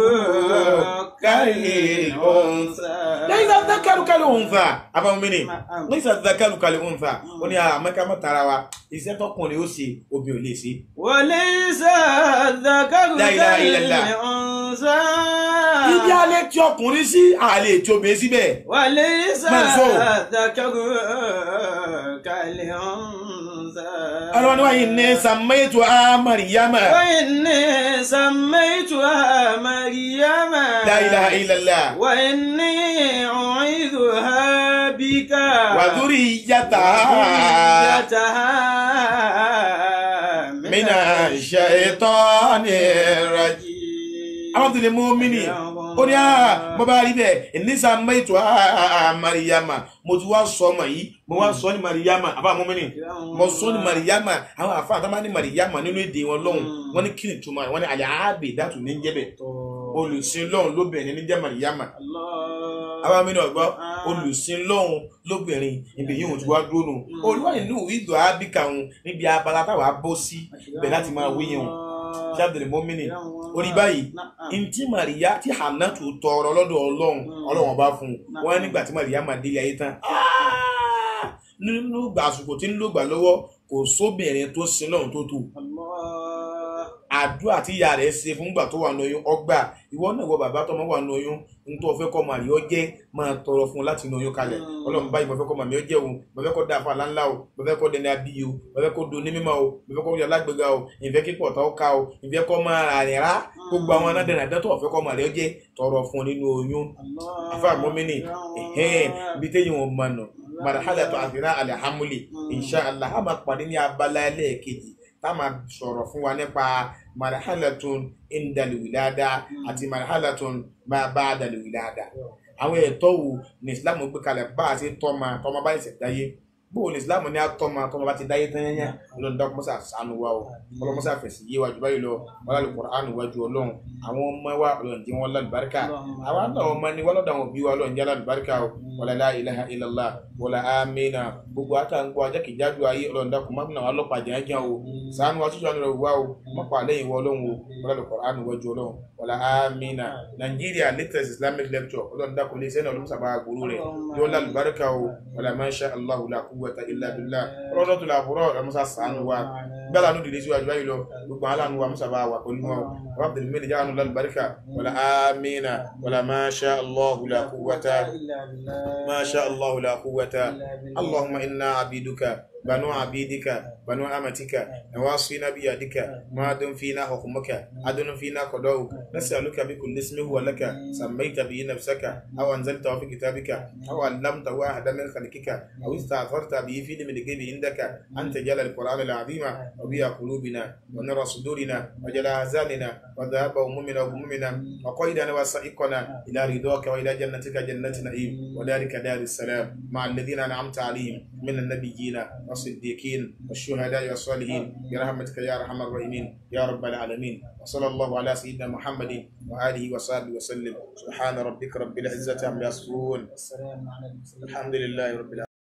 [SPEAKER 2] kal-untha.
[SPEAKER 1] Laysa dhakaru kal-untha àbáwọn mi ni laysa dhakaru kal-untha ó ní àmọ́ká mọ́ tara wa iṣẹ́ tọkùnrin ó ṣe obìnrin ò lè ṣe.
[SPEAKER 2] Walaysa dhakaru kal-untha.
[SPEAKER 1] Ibi alẹ́ tí ọkùnrin sí àlè tí obìnrin síbẹ̀.
[SPEAKER 2] Walaysa dhakaru kal-untha.
[SPEAKER 1] Ọlọ́run wa inni sammaytuha Maryama.
[SPEAKER 2] Wa inni sammaytuha Maryama.
[SPEAKER 1] La ilaha illallah.
[SPEAKER 2] Wa inni u'idhuha bika.
[SPEAKER 1] Wa dhurriyyataha. Minash shaytanir rajim. Àwọn tó lè mú mi ní ó ní àà mo bá rí bẹ́ẹ̀ inni sammaytuha Maryama mo ti wá sọ ọmọ yìí mo wá sọ ní Maryama àbá mú mi ní mo sọ ní Maryama àwọn àfáà tó máa ní Maryama nínú èdè wọn lọ́hùn wọ́n ní kí ni túmọ̀ wọ́n ní al-abidatu ní jẹ́bẹ̀ olùsìn lọ́hùn lóbìnrin ní jẹ́ Maryama àbá mi ní ọ̀gbọ́ olùsìn lọ́hùn lóbìnrin ibi yìí wọ́n ti wá dúró nù olúwa nínú ìdò ábíkà wọn níbi abala táwa bọ́ sí ibẹ̀ láti máa wíyẹn wọn ṣáàbìlì mọ́mìnì orí báyìí ntí Màríyá tí Hannatu tọrọ lọ́dọ̀ ọlọ́run ọlọ́run bá fún un wọ́n nígbà tí Màríyá máa délé ayé tán nínú gbà àsìkò tí ń lò gbà lọ́wọ́ kò sóbìnrin tó sin lọ́run tó tó àdúrà tí ìyá rẹ̀ ṣe fún gbà tó wà lóyún ọgbà ìwọ náà wọ bàbá tọmọ wà lóyún nítorí ọfẹ kọ màrí ọ jẹ máa tọrọ fún láti inú oyún kalẹ̀ Ọlọ́run báyìí mo fẹ́ kọ màmí ọ jẹ o mo fẹ́ kọ da fún aláńlá o mo fẹ́ kọ dẹni abí o mo fẹ́ kọ do ní mímọ́ o mo fẹ́ kọ yọ alágbèga o ìfẹ́ kíkọ ọtá ọka o ìfẹ́ kọ máa rìn rà gbogbo àwọn anádẹrẹ àdẹtọ ọfẹ kọ màrí ọ jẹ tọrọ fún nínú oyún afa mọmìnì ẹhẹn ibi téyìn wọn mọ nà marhalatu àfihàn alhamuli inshallah a máa pàdé ní abala ẹlẹ́ẹ̀kejì tá máa sọ̀rọ̀ fún wa nípa marhalatun indal wilada àti marhalatun ma ba'dal wilada àwọn ẹ̀tọ́ wo ní Islam gbé kalẹ̀ bá a ṣe tọ́ma tọ́ma bá ṣe dáyé bó ní Islam ní àtọ́ma tọ́ma bá ti dáyé tán yẹn Ọlọ́run dákun mọ́sá ṣàánú wa o Ọlọ́run mọ́sá fẹ̀sì yé wa jù báyìí lọ wọ́n lálẹ́ Qur'an wájú Ọlọ́run àwọn ọmọ wa Ọlọ́run jẹ́ wọn lálùbáríkà àwọn àna ọmọ ni wọ́n lọ́dọ̀ àwọn òbí wa Ọlọ́run jẹ́ lálùbáríkà o wala la ilaha illallah wala amina gbogbo àtàǹgbọ́ ajákèjádò ayé Ọlọ́run dákun má bínú àwọn ọlọ́pàá jẹ́ o ṣàánú wa ṣíṣọ́ àná wa o mọ́pàá lẹ́yìn wọ Ọlọ́run o wọ́n lálẹ́ Qur'an wájú Ọlọ́run wala amina Nigeria latest Islamic lecture Ọlọ́run dákun lè sẹ́nà olùsà bá gbòòrò rẹ̀ yóò lálùbáríkà o wala ma sha Allahu la quwwata illa billah Ọlọ́run tó làbúrò ọmọsà ṣàánú wa gbala nu dìde síwájú báyìí lọ gbogbo aláàánú wa musa bá wà pẹ̀lú wọn wa abdul malik jaanu lálùbáríkà wala amina wala ma sha Allahu la quwwata ma sha Allahu la quwwata Allahumma inna abiduka بنو عبيدك بنو أمتك نواصينا بيدك ماض فينا حكمك عدل فينا قضاؤك نسألك بكل اسم هو لك سميت به نفسك أو أنزلته في كتابك أو علمته أحدا من خلقك أو استأثرت به في علم الغيب عندك أن تجعل القرآن العظيم ربيع قلوبنا ونور صدورنا وجلاء أحزاننا وذهاب همومنا وغمومنا وقيدنا وسائقنا إلى رضاك وإلى جنتك جنة نعيم وذلك دار السلام مع الذين أنعمت عليهم من النبيين والصديقين والشهداء والصالحين برحمتك يا أرحم الراحمين يا رب العالمين. وصلى الله على سيدنا محمد وآله وصحبه وسلم. سبحان ربك رب العزة عما يصفون. الحمد لله رب العالمين.